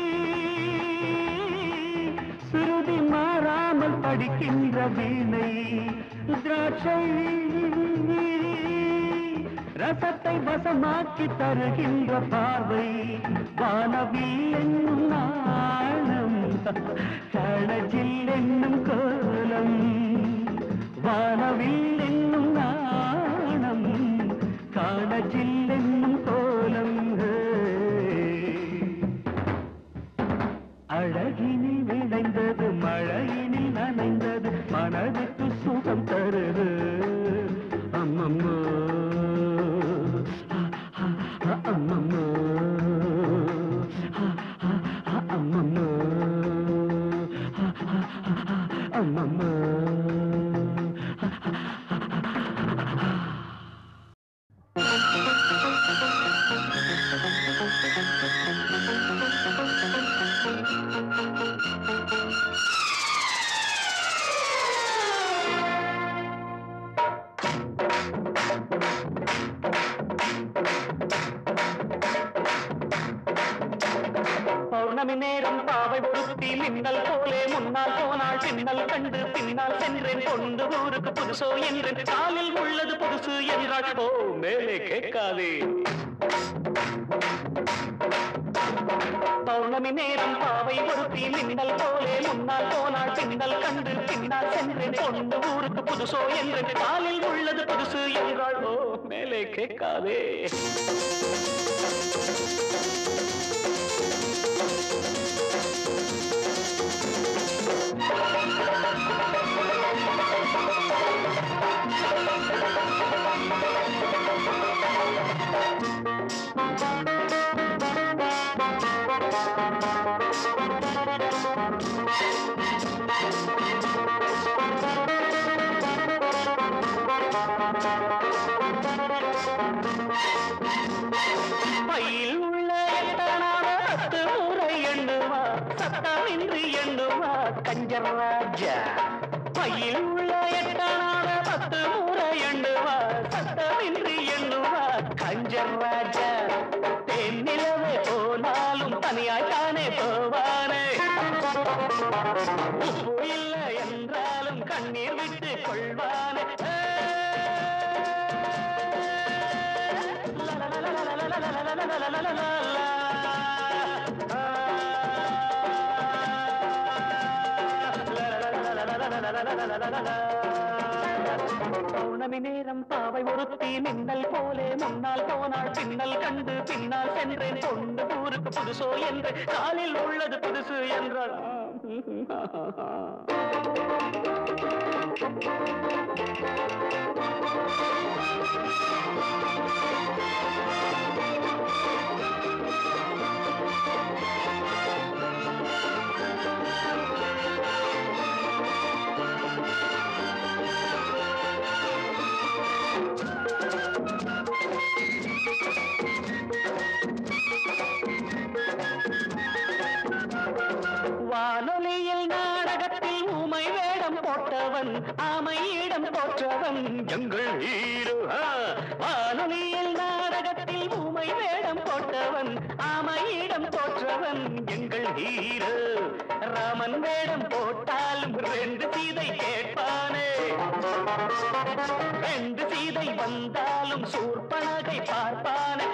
ஸ்ருதி மாறாமல் படிக்கின்ற வீணை திராட்சை ரசத்தை வசமாக்கி தருகின்ற பார்வை வானவில் என்னும் நாணம் கணஜில் என்னும் கோலம் வானவில் என்னும் நாணம் காணஜில் என்னும் கோலம் அழகினில் விளைந்தது மழையினில் நனைந்தது மனதுக்கு சுகம் தருது. அம்மம்மா அம்மம்மா அம்மம்மா அம்மம்மா பௌர்ணமி நேரம் பாவை ஒருத்தி மின்னல் போலே முன்னால் போனாள் பின்னல் கண்டு பின்னால் சென்றேன் கொண்டு ஊருக்கு புதுசோ என்றேன் காலில் உள்ளது புதுசு என்றாள் ஓ மேலே கேட்காதே பௌர்ணமி நேரம் பாவை ஒருத்தி மின்னல் போலே முன்னால் போனாள் பின்னல் கண்டு பின்னால் சென்றேன் கொண்டு ஊருக்கு புதுசோ என்றேன் காலில் உள்ளது புதுசு என்றாள் ஓ மேலே கேட்காதே பையில் உள்ள எட்டனான பத்து முறை எண்ணுவா சத்தமின்றி எண்ணுவா கஞ்சர் ராஜா பையில் உள்ள எட்டனான பத்து முறை எண்ணுவா சத்தமின்றி எண்ணுவா கஞ்சர் ராஜா தென்னிலவே போனாலும் தனியாய் தானே போவானே உப்பு இல்லை என்றாலும் கண்ணீர் விட்டு கொள்வானே பௌர்ணமி நேரம் பாவை ஒருத்தி மின்னல் போலே முன்னால் போனாள் பின்னல் கண்டு பின்னால் சென்றேன் கொண்டு ஊருக்கு புதுசோ என்று காலில் உள்ளது புதுசு என்றாள் வானொலியில் நாடகத்தில் ஊமை வேடம் போட்டவன் ஆமையிடம் போற்றவன் எங்கள் ஹீரோ வானொலியில் நாடகத்தில் ஊமை வேடம் போட்டவன் ஆமையிடம் போற்றவன் எங்கள் ஹீரோ ராமன் வேடம் போட்டாலும் ரெண்டு சீதை கேட்பானே ரெண்டு சீதை வந்தாலும் சூர்பனகை பார்ப்பானே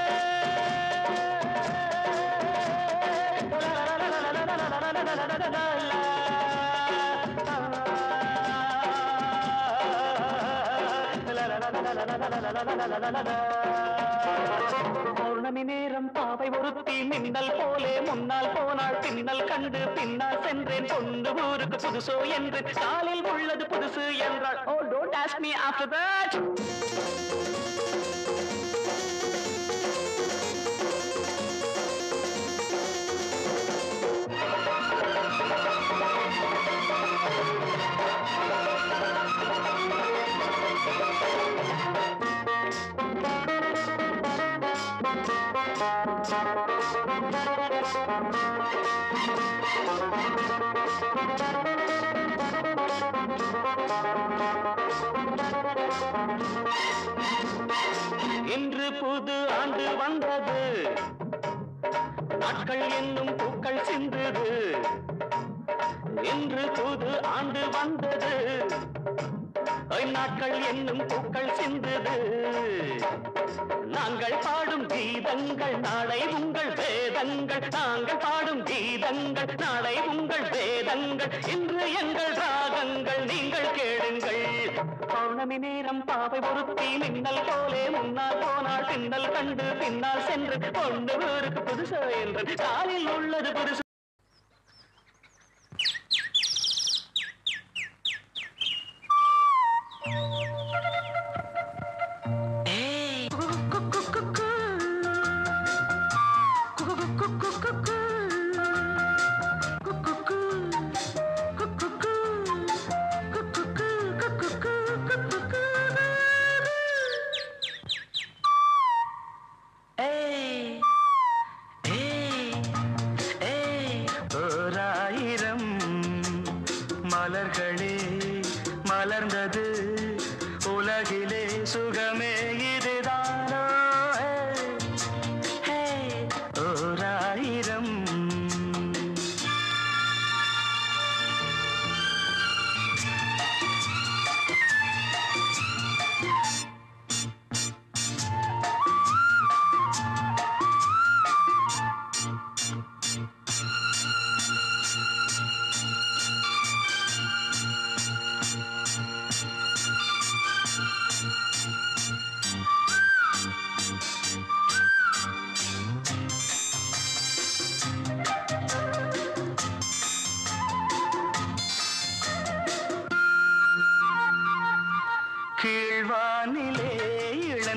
பௌர்ணமி நேரம் பாவை ஒருத்தி மின்னல் போலே முன்னால் போனாள் பின்னல் கண்டு பின்னால் சென்றேன் கொண்டு ஊருக்கு புதுசோ என்று காலில் உள்ளது புதுசு என்றாள் Oh, don't ask me after that. இன்று புது ஆண்டு வந்தது நாட்கள் என்னும் பூக்கள் சிந்தது இன்று புது ஆண்டு வந்தது நாட்கள் என்னும் பூக்கள் சிந்தது நாங்கள் பாடும் கீதங்கள் நாளை உங்கள் வேதங்கள் நாங்கள் பாடும் கீதங்கள் நாளை உங்கள் வேதங்கள் இன்று எங்கள் ராகங்கள் நீங்கள் கேளுங்கள் பௌர்ணமி நேரம் பாவை ஒருத்தி மின்னல் போலே முன்னால் போனாள் பின்னல் கண்டு பின்னால் சென்று கொண்டு ஊருக்கு புதுசோ என்று காலில் உள்ளது புதுசு Hey, hey, hey.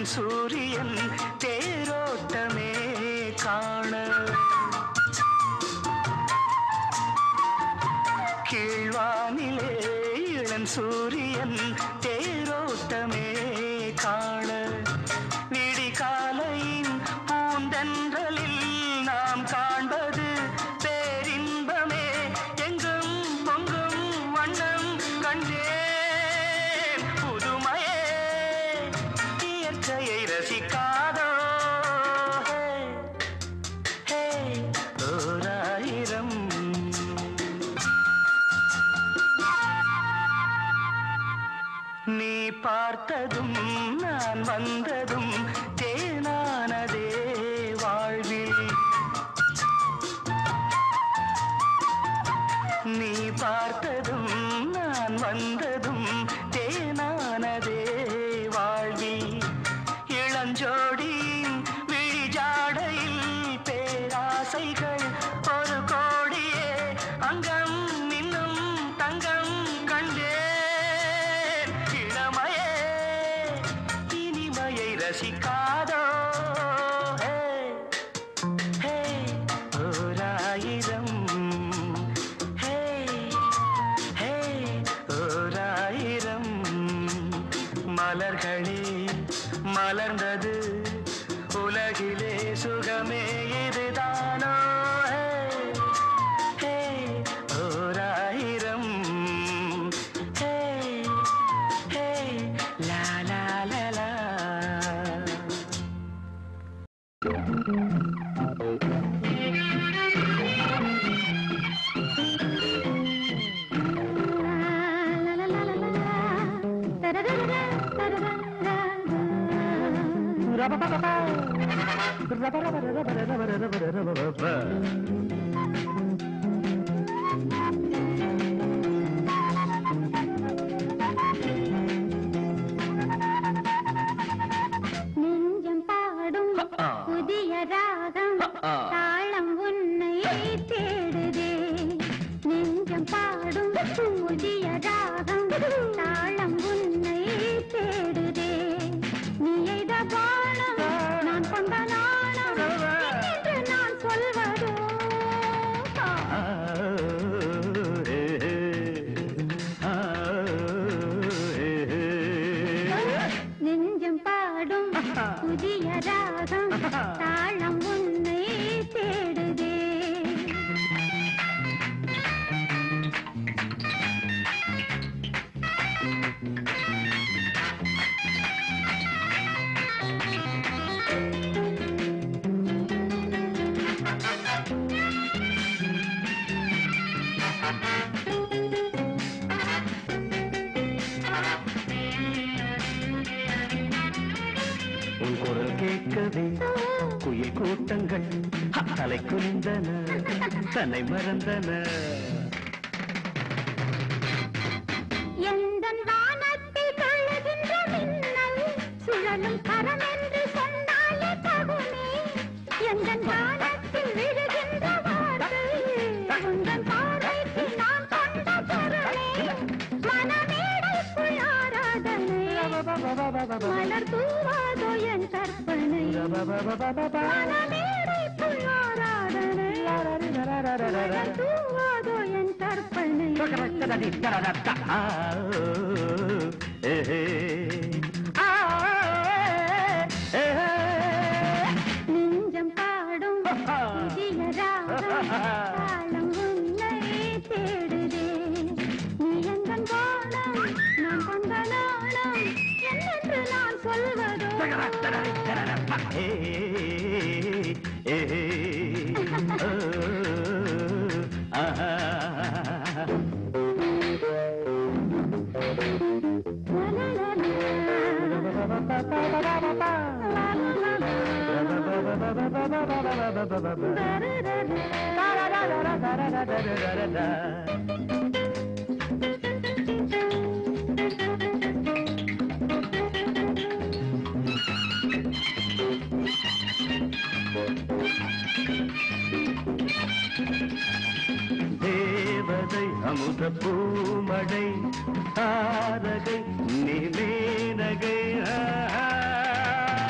இளம் சூரியன் தேரோட்டமே காண கீழ்வானிலே இளம் சூரியன் தேரோட்டமே காண விடிகாலையின் பூந்தென்றலில் நாம் காண்பது பேரின்பமே எங்கும் பொங்கும் வண்ணம் கண்டேன் புதுமையே இயற்கையை ரசிக்காதோ ஹே ஓராயிரம் நீ பார்த்ததும் நான் வந்ததும் தேனானதே வாழ்வில் நீ பார்த்ததும் நான் வந்ததும் தேனானதே வாழ்வில் இளஞ்சோடியின் விழிஜாடையில் பேராசைகள் ஒரு கோடியே அங்கம் இன்னும் தங்கம் கண்டேன் இளமையே இனிமையை ரசிக்காதோ ஹே ஹே ஓராயிரம் ஹே ஹே ஓராயிரம் மலர்களே மலர்ந்தது உலகிலே சுகமே இதுதானோ ஹே ஹே ஓராயிரம் ஹே ஹே லா லா லா லா நெஞ்சம் பாடும் புதிய ராகம் தாளம் உன்னை தேடுதே நெஞ்சம் பாடும் புதிய ராகம் தாளம் உன்னை தேடுதே நீ எய்த பானம் நான் கொண்ட நாணம் என்று நான் சொல்வதோ நெஞ்சம் பாடும் புதிய ராகம் தாளம் உன்னை தேடுதே உன் குரல் கேட்கவே குயில் கூட்டங்கள் தலை குனிந்தன தன்னை மறந்தன எந்தன் வானத்தில் கழுகின்ற மின்னல் சுழலும் கரம் என்று சொன்னாலே தகுமே எந்தன் வானத்தில் விழுகின்ற வார்த்தை உந்தன் பார்வைக்கு நான் கொண்ட பொருளே மனமேடைக்குள் ஆராதனை மலர் தூவாதோ என் கற்பனை மனமேடைக்குள் ஆராதனை மலர் தூவாதோ என் கற்பனை நெஞ்சம் பாடும் புதிய ராகம் தாளம் உன்னை தேடுதே நீ எந்தன் வானம் நான் கொண்ட நாணம் என்னென்று நான் சொல்வதோ தேவதை அமுத பூமழை தாரகை நிலேனகை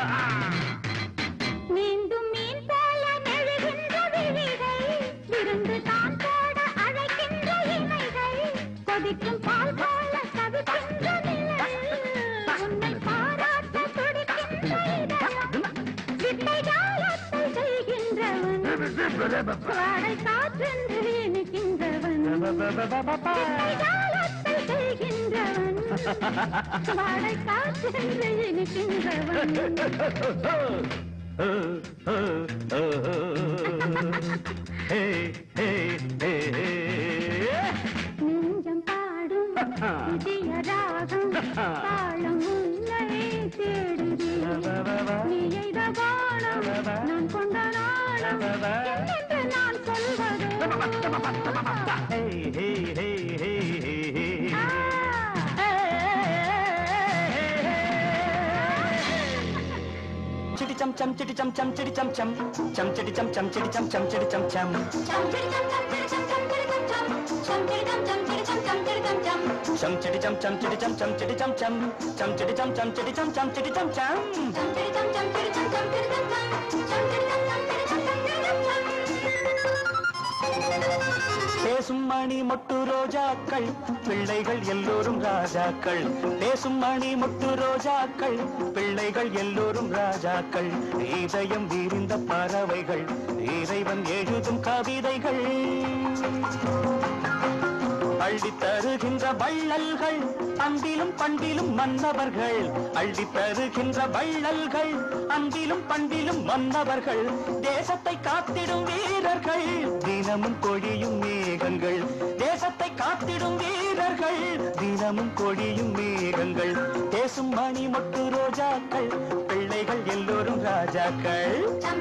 குடிக்கும் பால் போல தவிக்கின்ற நிழல் உன்னை பாராட்ட துடிக்கின்ற இதயம் வித்தை ஜாலத்தை செய்கின்றவன் வாடை காற்றென்று இனிக்கின்றவன் வித்தை ஜாலத்தை செய்கின்றவன் வாடை காற்றென்று இனிக்கின்றவன் நெஞ்சம் பாடும் புதிய ராகம் தாளம் உன்னை தேடுதே நீ எய்த பாடம் நான் கொண்ட நாளம் என்னென்று நான் சொல்வது Chitty chum chum, chitty chum chum, chitty chum chum, chum chitty chum chum, chitty chum chum, chitty chum chum. chum chitty chum chum chitty chum chum chitty chum chum chum chitty chum chum chitty chum chum chum chitty chum chum chitty chum chum chitty chum chum chum chitty chum chum chitty chum chum chitty chum chum chum chitty chum chum chitty chum chum chitty chum chum. பேசும் மணி மொட்டு ரோஜாக்கள் பிள்ளைகள் எல்லோரும் ராஜாக்கள் பேசும் மணி மொட்டு ரோஜாக்கள் பிள்ளைகள் எல்லோரும் ராஜாக்கள் இதயம் விரிந்த பறவைகள் இறைவன் எழுதும் கவிதைகள் அள்ளி தருகின்ற வள்ளல்கள் அன்பிலும் பண்பிலும் மன்னவர்கள் அள்ளி தருகின்ற வள்ளல்கள் அன்பிலும் பண்பிலும் மன்னவர்கள் தேசத்தை காத்திடும் வீரர்கள் தினமும் கொடியும் மேகங்கள் தேசத்தை காத்திடும் வீரர்கள் தினமும் கொடியும் மேகங்கள் பேசும் மணி மொட்டு ரோஜாக்கள் பிள்ளைகள் எல்லோரும் ராஜாக்கள்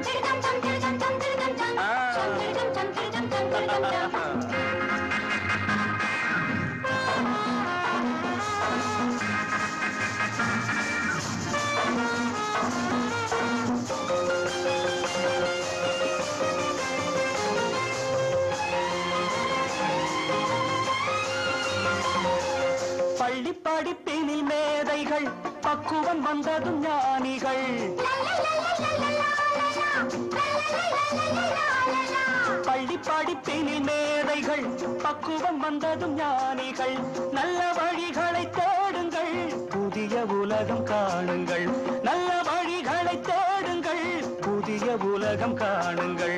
பள்ளி படிப்பினில் மேதைகள் பக்குவம் வந்ததும் ஞானிகள் பள்ளி படிப்பினில் மேதைகள் பக்குவம் வந்ததும் ஞானிகள் நல்ல வழிகளை தேடுங்கள் புதிய உலகம் காணுங்கள் நல்ல வழிகளை தேடுங்கள் புதிய உலகம் காணுங்கள்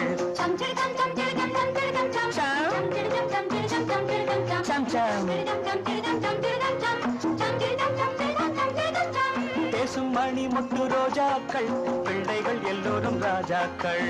பேசும் மணி முட்டு ரோஜாக்கள் பிள்ளைகள் எல்லோரும் ராஜாக்கள்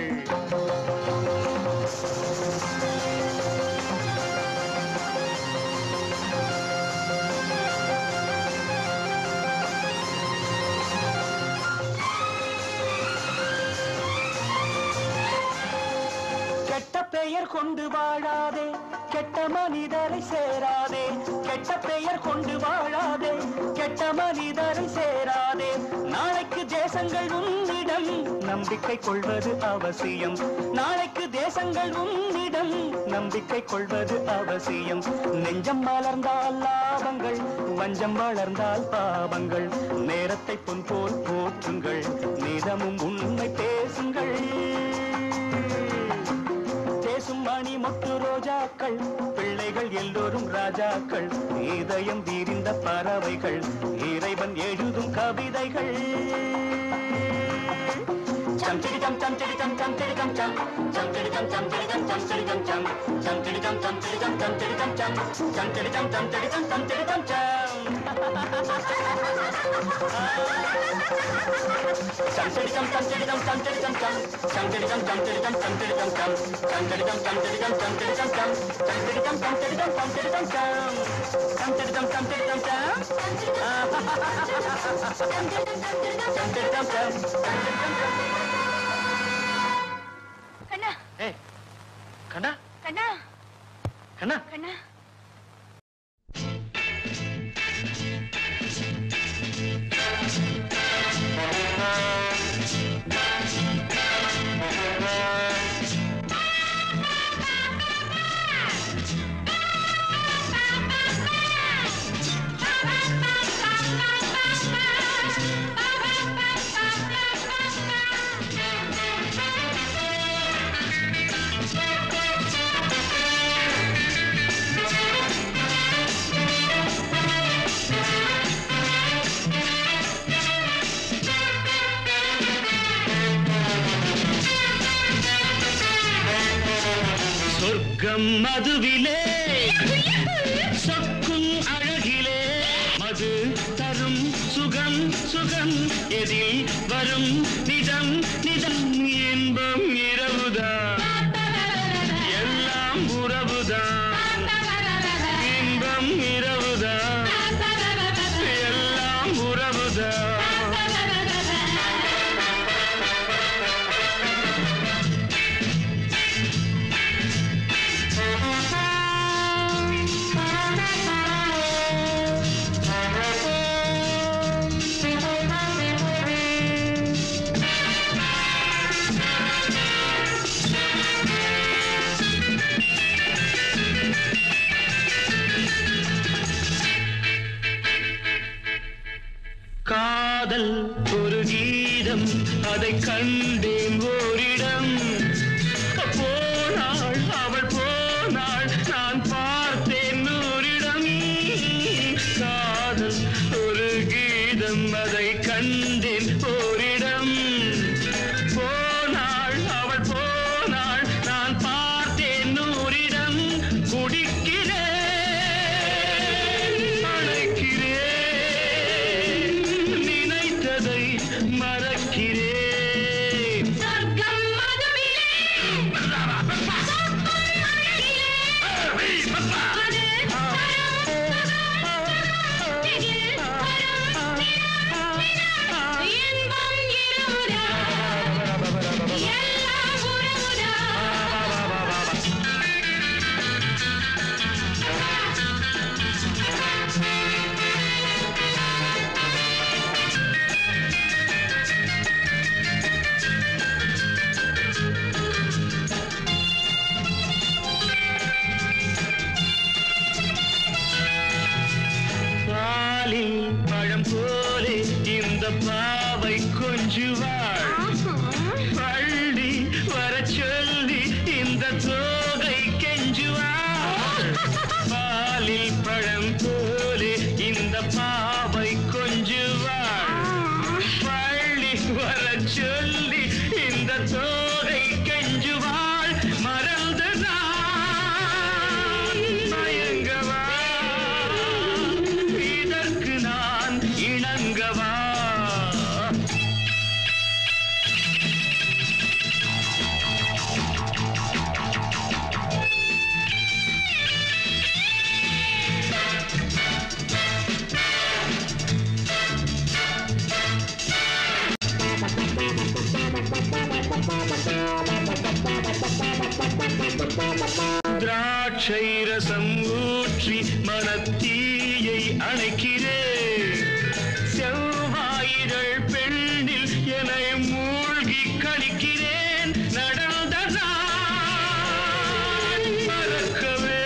கெட்ட பெயர் கொண்டு வாழாதே கெட்ட மனிதரை சேராதே கெட்ட பெயர் கொண்டு வாழாதே கெட்ட மனிதரை சேராதே நாளைக்கு தேசங்கள் உன்னிடம் நம்பிக்கை கொள்வது அவசியம் நாளைக்கு தேசங்கள் உன்னிடம் நம்பிக்கை கொள்வது அவசியம் நெஞ்சம் மலர்ந்தால் லாபங்கள் வஞ்சம் வளர்ந்தால் பாவங்கள் நேரத்தை பொன் போல் போற்றுங்கள் நிதமும் உண்மை பேசுங்கள் பேசும் மணி மொட்டு ரோஜாக்கள் பிள்ளைகள் எல்லோரும் ராஜாக்கள் இதயம் விரிந்த பறவைகள் இறைவன் எழுதும் கவிதைகள் chum chitty chum chum chitty chum chum chitty chum chum chum chitty chum chum chitty chum chum chitty chum chum chum chitty chum chum chitty chum chum chitty chum chum chum chitty chum chum chitty chum chum chitty chum chum chum chitty chum chum chitty chum chum chitty chum chum chum chitty chum chum chitty chum chum chitty chum chum chum chitty chum chum chitty chum chum chitty chum chum chum chitty chum chum chitty chum chum chitty chum chum chum chitty chum chum chitty chum chum chum chitty chum chum கண்ணா ஏய் கண்ணா கண்ணா கண்ணா கண்ணா சொர்க்கம் மதுவிலே சொக்கும் அழகிலே மது தரும் சுகம் சுகம் எதில் வரும் நிஜம் நிஜம் இன்பம் இரவுதான் எல்லாம் உறவுதான் இன்பம் இரவுதான் எல்லாம் உறவுதான் காதல் ஒரு கீதம் அதை கண்டேன் ஓரிடம் போனாள் அவள் போனாள் நான் பார்த்தேன் நூறிடம் காதல் ஒரு கீதம் அதை கண்டேன் ஓரிடம் போனாள் அவள் போனாள் நான் பார்த்தேன் நூறிடம் குடிக்கிறேன் மறக்கிறேன் சொர்க்கம் மதுவிலே பழம் போலே இந்த பாவை கொஞ்சுவாள் பள்ளி வர சொல்லி இந்த தோகை கெஞ்சுவாள் பாலில் பழம் போலே இந்த பாவை கொஞ்சுவாள் பள்ளி வர சொல்லி இந்த தோகை கெஞ்சுவாள் மறந்து நான் மயங்கவா இணங்கவா திராட்சை ரசம் ஊற்றி மனத்தீயை அணைக்கிறேன் செவ்வாயிரள் பெண்ணில் என்னை மூழ்கி கழிக்கிறேன் நடந்த நாள் மறக்கவே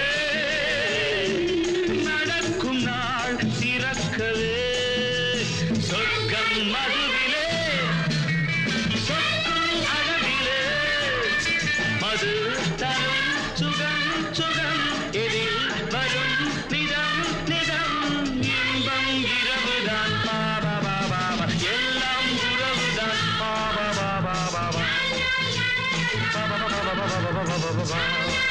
நடக்கும் நாள் சிறக்கவே சொர்க்கம் மதுவிலே சொர்க்கம் அழகிலே மது தரும் சுகம் சுகம் எதில் வரும் நிதம் நிதம் இன்பம் இரவுதான் பாபா பாபா எல்லாம் உறவுதான் பாபா பாபா பாபா பாபா பாபா பாபா பாபா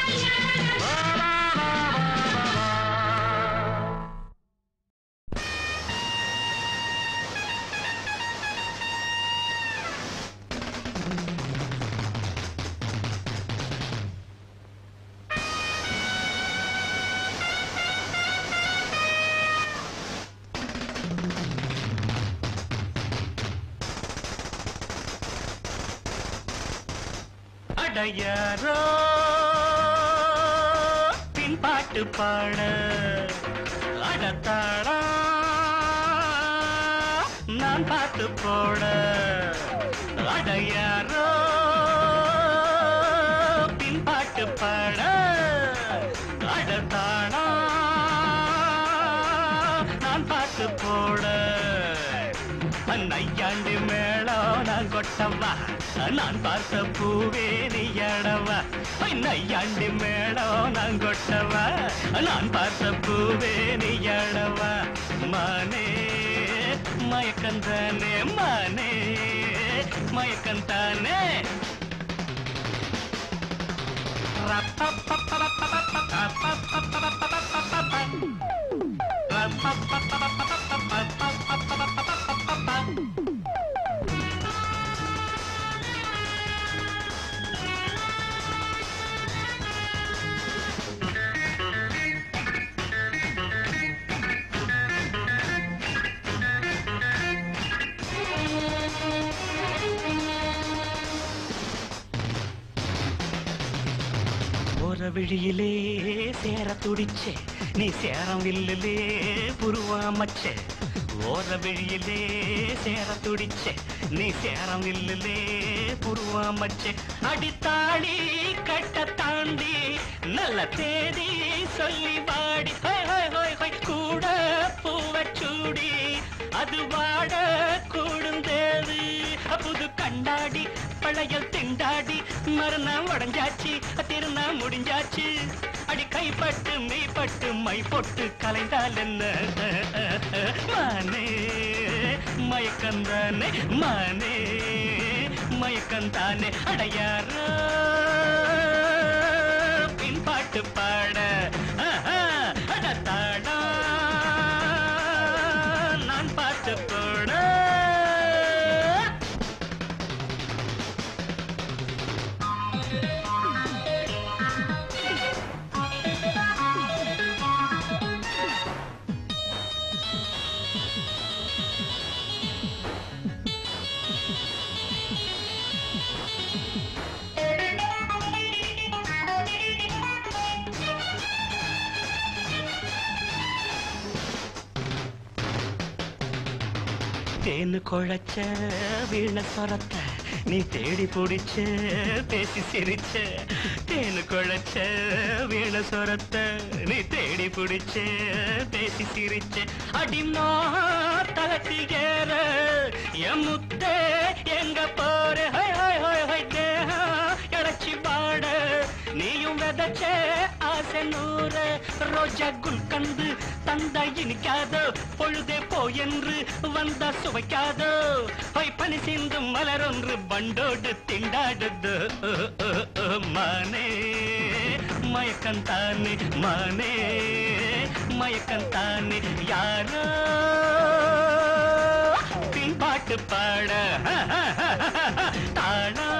அடையாரோ பின்பாட்டு பாட அடத்தாடா நான் பார்த்து போட அடையாரோ பின்பாட்டு பாட அடத்தாடா நான் பார்த்து போட நையாண்டு மேளம் நான் கொட்டவா நான் பார்த்த பூவே நீயடவா நையாண்டு மேளம் நான் கொட்டவா நான் பார்த்த பூவே நீயடவா மானே மயக்கந்தானே மானே மயக்கந்தானே ரப்ப விழியிலே சேர துடிச்சே நீ சேரம் வில்லிலே புருவாமச்சே ஓர விழியிலே சேர துடிச்சே நீ சேரம் வில்லிலே புருவாமச்சே அடித்தாடி கட்ட தாண்டி நல்ல தேதி சொல்லி வாடி கூட பூவச்சூடி அது வாட கூடுந்தேது புது கண்டாடி பழையல் திண்டாடி மறுநாள் உடஞ்சாச்சு திருநா முடிஞ்சாச்சு அடி கைப்பட்டு மெய்ப்பட்டு மை பொட்டு கலைந்தால் என்ன மானே மயக்கந்தானே மானே மயக்கந்தானே அடையார பின்பாட்டு பாட அடத்தாடா நான் பார்த்து போட தேனு குழைச்ச வீண சொரத்த நீ தேடி பிடிச்ச பேசி சிரிச்ச தேனு குழைச்ச வீண சொரத்த நீ தேடி பிடிச்ச பேசி சிரிச்ச அடிமா தலத்தி ஏற என் முத்தே எங்க போற தேகம் எடச்சி பாட நீயும் விதச்ச ஆசை நூற ரோஜா குல்கந்து தந்த இனிக்காதோ பொழுதே போ என்று வந்த சுவைக்காதோ பனி சிந்து மலரொன்று பண்டோடு திண்டாடுது மானே மயக்கந்தானே மானே மயக்கந்தானே யாரோ பின்பாட்டு பாட தானா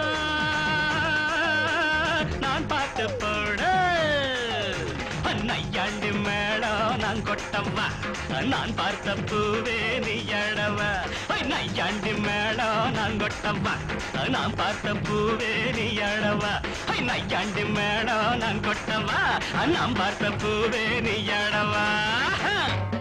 நான் பாட்டு போட நையாண்டு மேடம் நான் கொட்டவா நான் பார்த்த பூவே நீ எழவா நையாண்டு மேடம் நான் கொட்டவா நான் பார்த்த பூவே நீ எழவா நையாண்டு மேடம் நான் கொட்டவா நான் பார்த்த பூவே நீ எழவா